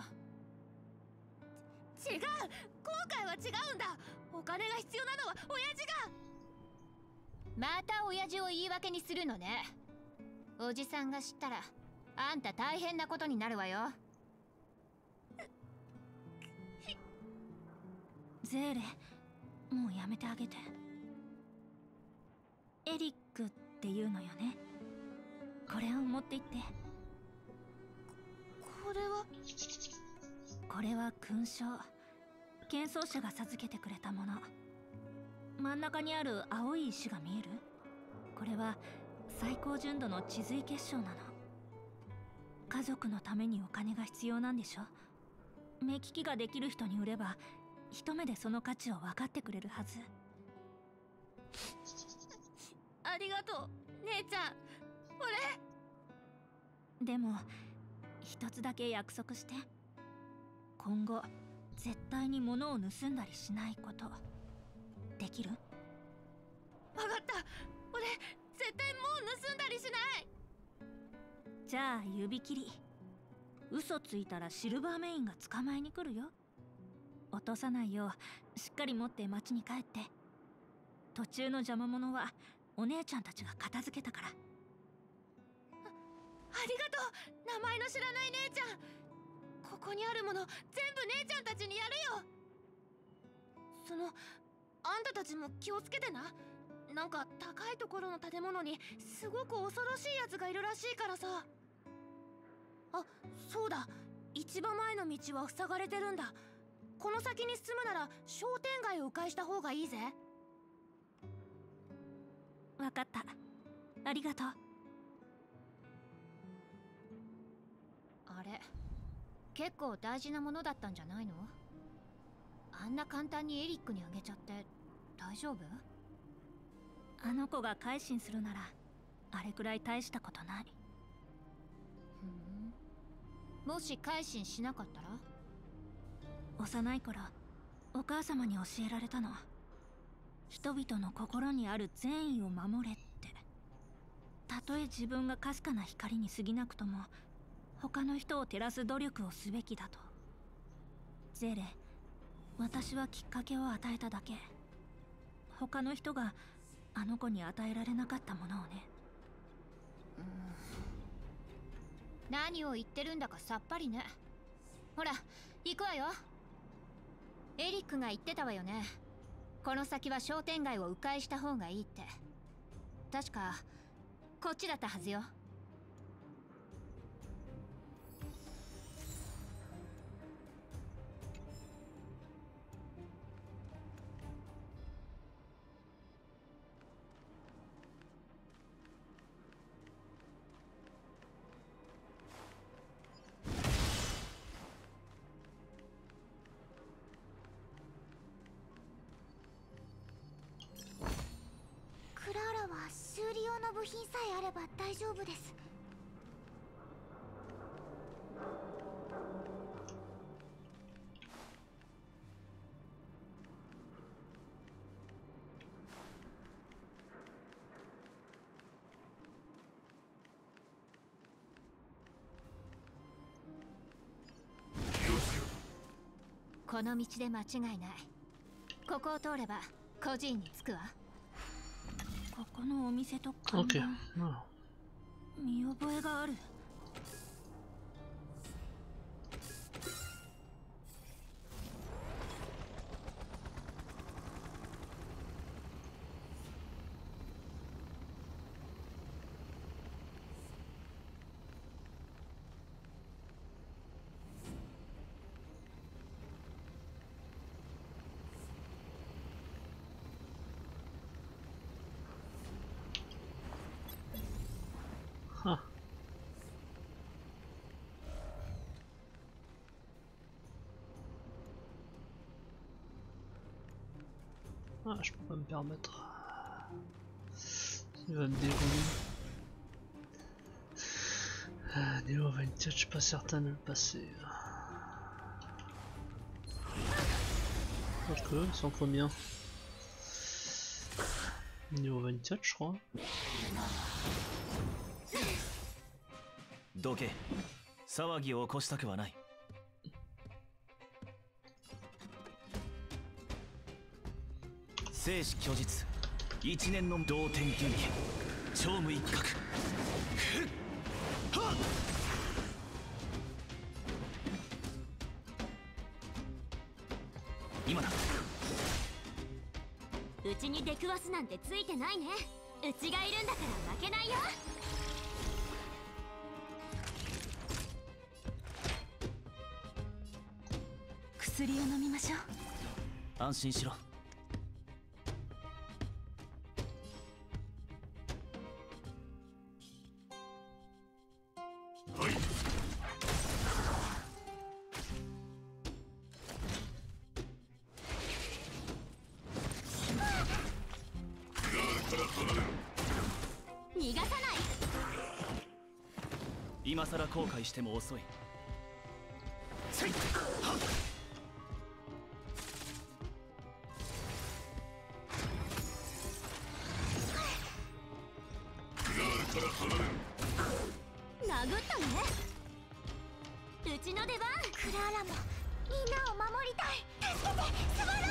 [SPEAKER 12] 違う、今回は違うんだ。お金が必要なのは親父が。
[SPEAKER 5] また親父を言い訳にするのね。おじさんが知ったらあんた大変なことになるわよ。
[SPEAKER 9] ゼーレ、もうやめてあげて。エリックっていうのよね。これを持って行って。これは勲章。剣奏者が授けてくれたもの。真ん中にある青い石が見える？これは最高純度の地髄結晶なの。 家族のためにお金が必要なんでしょ。目利きができる人に売れば一目でその価値を分かってくれるはず。
[SPEAKER 12] ありがとう姉ちゃん。
[SPEAKER 9] でも一つだけ約束して。今後絶対に物を盗んだりしないこと。できる？
[SPEAKER 12] 分かった。俺絶対もう盗んだりしない。
[SPEAKER 9] じゃあ指切り。嘘ついたらシルバーメインが捕まえに来るよ。落とさないようしっかり持って町に帰って。途中の邪魔者はお姉ちゃんたちが片付けたから。
[SPEAKER 12] ありがとう。名前の知らない姉ちゃん。ここにあるもの全部姉ちゃんたちにやるよ。あんたたちも気をつけてな。なんか高いところの建物にすごく恐ろしいやつがいるらしいからさ。あ、そうだ。一番前の道は塞がれてるんだ。この先に進むなら商店街を迂回した方がいいぜ。
[SPEAKER 9] わかった。ありがとう。
[SPEAKER 5] あれ、結構大事なものだったんじゃないの？あんな簡単にエリックにあげちゃって大丈夫？
[SPEAKER 9] あの子が改心するならあれくらい大したことない。
[SPEAKER 5] もし改心しなかったら？
[SPEAKER 9] 幼い頃お母様に教えられたの。人々の心にある善意を守れって。たとえ自分がかすかな光に過ぎなくとも他の人を照らす努力をすべきだと。ゼレ、私はきっかけを与えただけ。他の人があの子に与えられなかったものをね。
[SPEAKER 5] 何を言ってるんだかさっぱりね。ほら行くわよ。エリックが言ってたわよね。この先は商店街を迂回した方がいいって。確かこっちだったはずよ。
[SPEAKER 2] クラーラは修理用の部品さえあれば大丈夫です。
[SPEAKER 5] この道で間違いない。ここを通れば孤児院に着くわ。
[SPEAKER 9] ここのお店と看板、見覚えがある。
[SPEAKER 1] Ah, je peux pas me permettre. Il va me dérouler. Néo 24, je suis pas certain de le passer. Ok, ils sont combien? Néo 24, je crois.
[SPEAKER 3] どけ、騒ぎを起こしたくはない。生死虚実、一年の同点元気、超無一角。今だ。
[SPEAKER 7] うちに出くわすなんてついてないね。うちがいるんだから負けないよ。
[SPEAKER 11] 薬を飲みましょう。
[SPEAKER 3] 安心しろ。 今さら後悔しても遅い。せいはっ
[SPEAKER 7] 殴ったね。うちの出番。
[SPEAKER 2] クラーラもみんなを守りたい。助けてスワロ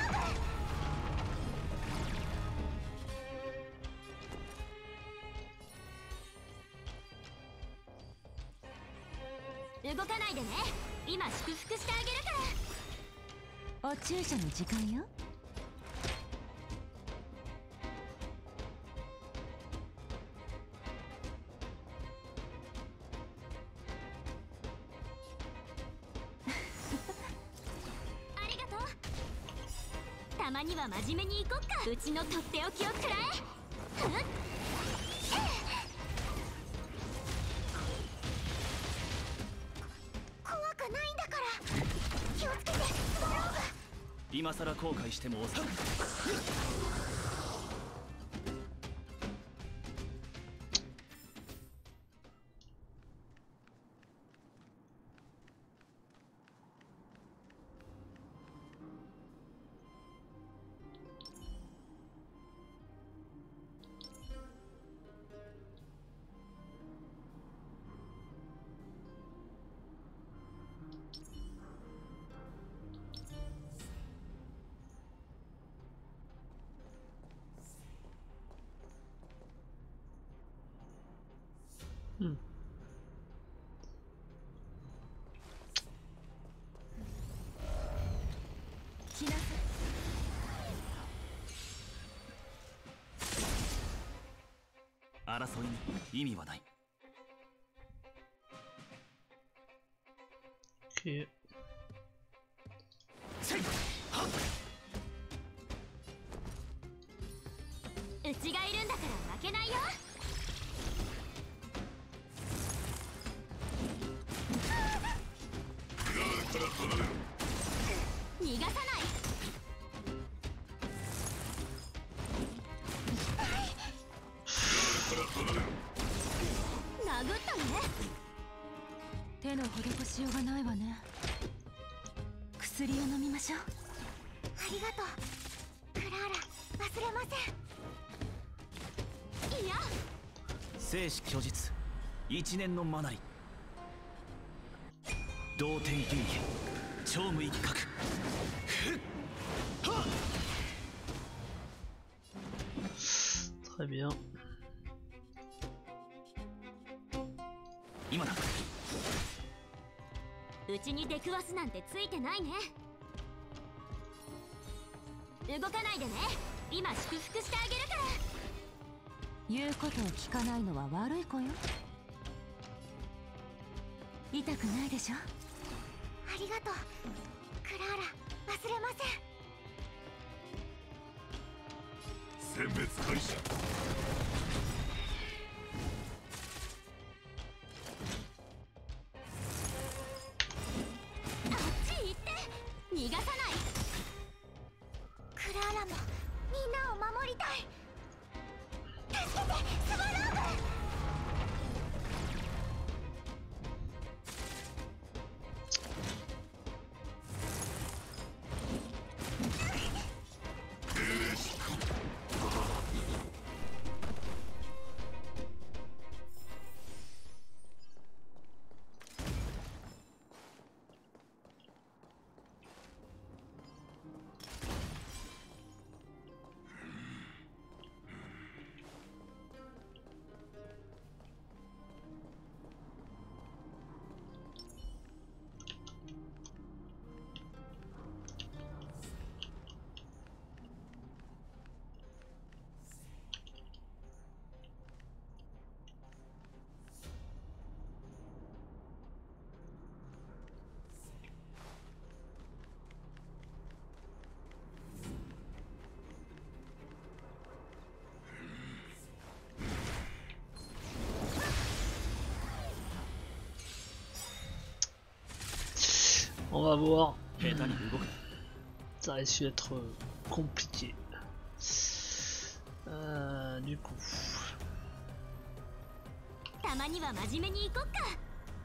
[SPEAKER 7] ーグ動かないでね。今祝福してあげるから。
[SPEAKER 11] お注射の時間よ。
[SPEAKER 7] ありがとう。たまには真面目に行こっか。うちのとっておきをくらえ。ふん
[SPEAKER 2] 怖くないんだから。気をつけてスワローグ。
[SPEAKER 3] 今さら後悔しても遅い。
[SPEAKER 1] うん。
[SPEAKER 11] 来なさい。
[SPEAKER 3] 争いに意味はない。
[SPEAKER 1] OK。
[SPEAKER 3] せいはっ
[SPEAKER 7] うちがいるんだから負けないよ。逃がさない。殴ったね。
[SPEAKER 11] 手の施しようがないわね。薬を飲みましょう。
[SPEAKER 2] ありがとうクラーラ、忘れません。
[SPEAKER 7] いや
[SPEAKER 3] 生死虚実一年のマナリ同点流儀超無一角。
[SPEAKER 1] Très bien。
[SPEAKER 3] 今だ。
[SPEAKER 7] うちに出くわすなんてついてないね。動かないでね。今祝福してあげるから。
[SPEAKER 11] 言うことを聞かないのは悪い子よ。痛くないでしょ。
[SPEAKER 2] ありがとうクラーラ、忘れません。
[SPEAKER 4] 選別開始。
[SPEAKER 7] あっち行って逃がさない。
[SPEAKER 2] クラーラもみんなを守りたい。助けてスワローグ。
[SPEAKER 1] On va voir. Ça risque d'être compliqué. Du coup.
[SPEAKER 7] たまには真面目に行こっか。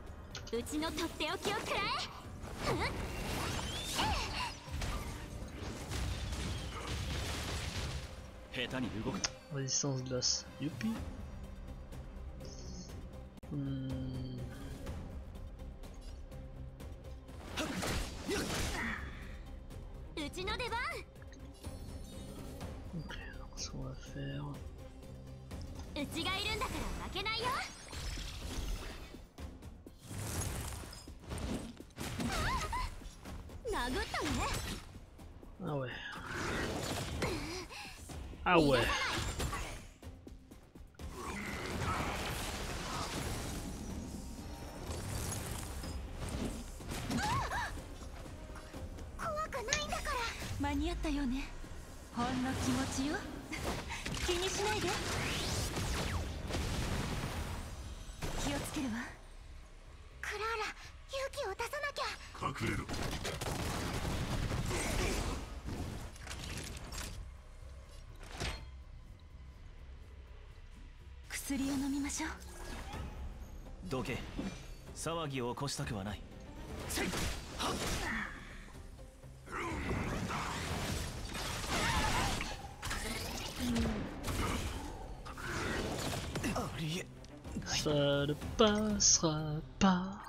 [SPEAKER 7] うちのとっておきをくら
[SPEAKER 3] え。下手に動く。
[SPEAKER 1] Résistance glace. Youpi.
[SPEAKER 7] うちの出番。
[SPEAKER 1] Ok, alors ce qu'on va faire.
[SPEAKER 7] うちがいるんだから負けないよ。殴ったね。
[SPEAKER 1] Ah ouais. Ah ouais.
[SPEAKER 7] 怖くないんだから。
[SPEAKER 11] 間に合ったよね。ほんの気持ちよ。気にしないで。気をつけるわ。
[SPEAKER 2] クラーラ、勇気を出さなきゃ。
[SPEAKER 4] 隠れろ。
[SPEAKER 11] 薬を飲みましょう。
[SPEAKER 3] どけ。騒ぎを起こしたくはない。せいはっ。ありえ。
[SPEAKER 1] Ça ne passera pas.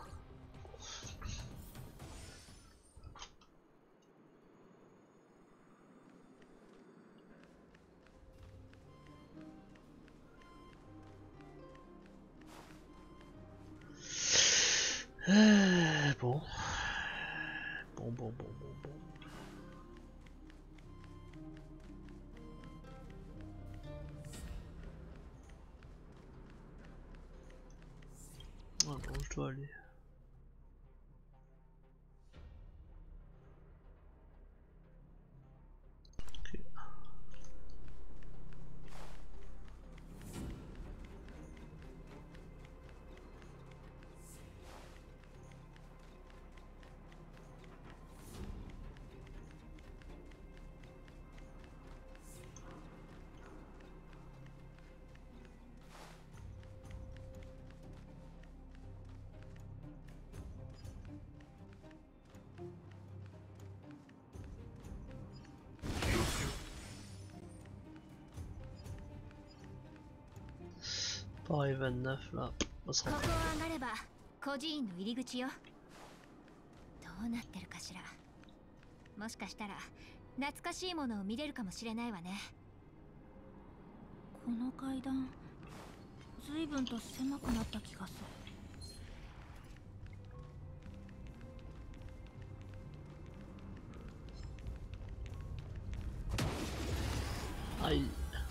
[SPEAKER 1] Bon. Bon. Ah bon, je dois aller. Ok. Pareil 29 là, on se
[SPEAKER 5] こ
[SPEAKER 1] rend
[SPEAKER 5] こを上がれば孤児院の入り口よ。どうなってるかしら。もしかしたら懐かしいものを見れるかもしれないわね。
[SPEAKER 9] この階段随分と狭くなった気がする。
[SPEAKER 1] Aïe.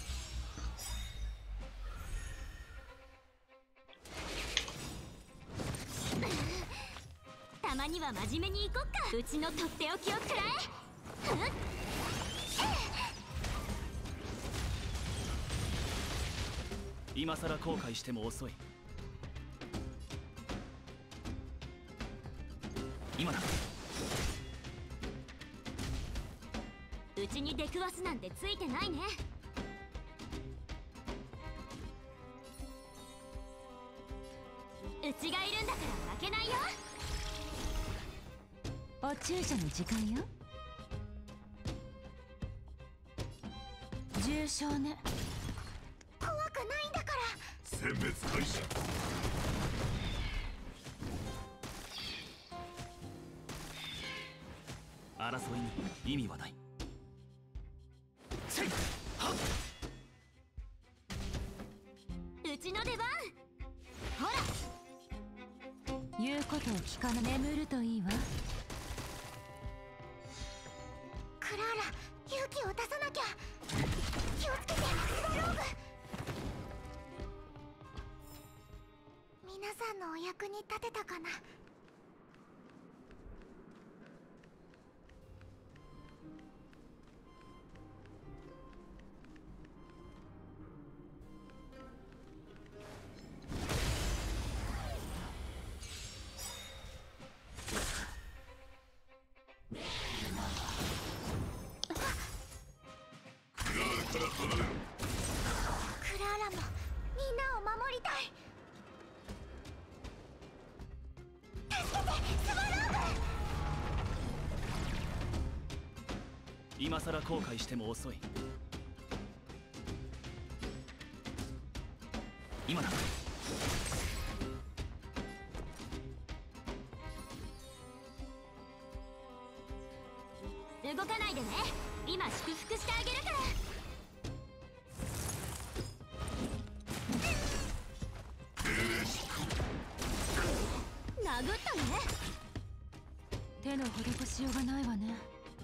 [SPEAKER 7] たまには真面目に行こっか。うちのとっておきをくらえ。
[SPEAKER 3] 今さら後悔しても遅い。今だ。
[SPEAKER 7] うちに出くわすなんてついてないね。うちがいるんだから負けないよ。
[SPEAKER 11] お注射の時間よ。重傷ね。
[SPEAKER 2] 怖くないんだから。
[SPEAKER 4] 殲滅開始。
[SPEAKER 3] 争いに意味はない。せいはっ。
[SPEAKER 7] うちの出番。ほら。
[SPEAKER 11] 言うことを聞かぬ。眠るといいわ。
[SPEAKER 2] クラーラ、勇気を出さなきゃ。気をつけて、スバローグ。皆さんのお役に立てたかな。クラーラもみんなを守りたい。
[SPEAKER 3] 今さら後悔しても遅い。今だ。
[SPEAKER 7] 動かないでね。今祝福してあげるから。殴ったね。
[SPEAKER 11] 手の施しようがないわね。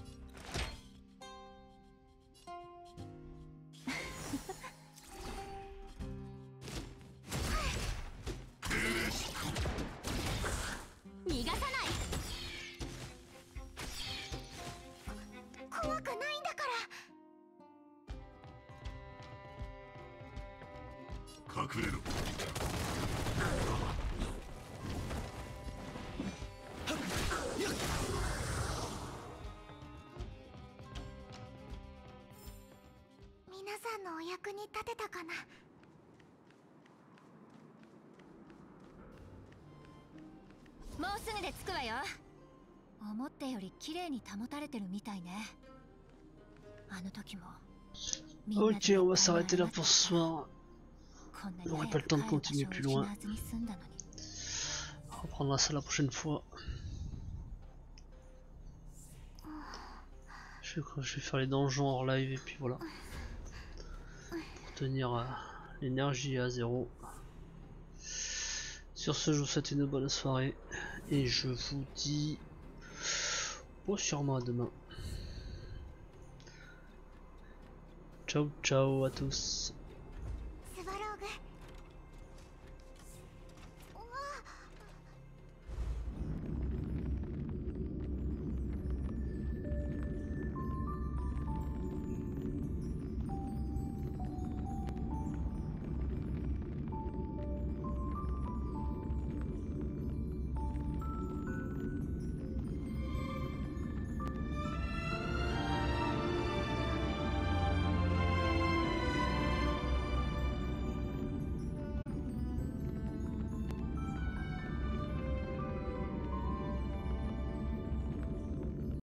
[SPEAKER 7] 逃がさない。怖くないんだから。
[SPEAKER 4] 隠れろ。
[SPEAKER 2] 皆さんのお役に立てたかな。
[SPEAKER 5] もうすぐで着くわよ。思ったより綺麗に保たれてるみたいね。あの時も
[SPEAKER 1] Ok, on va s'arrêter là pour ce soir. On n'aurait pas le temps de continuer plus loin. On reprendra ça la prochaine fois. Je vais faire les donjons hors live et puis voilà. Pour tenir l'énergie à zéro. Sur ce, je vous souhaite une bonne soirée. Et je vous dis sûrement à demain. Ciao ciao à tous.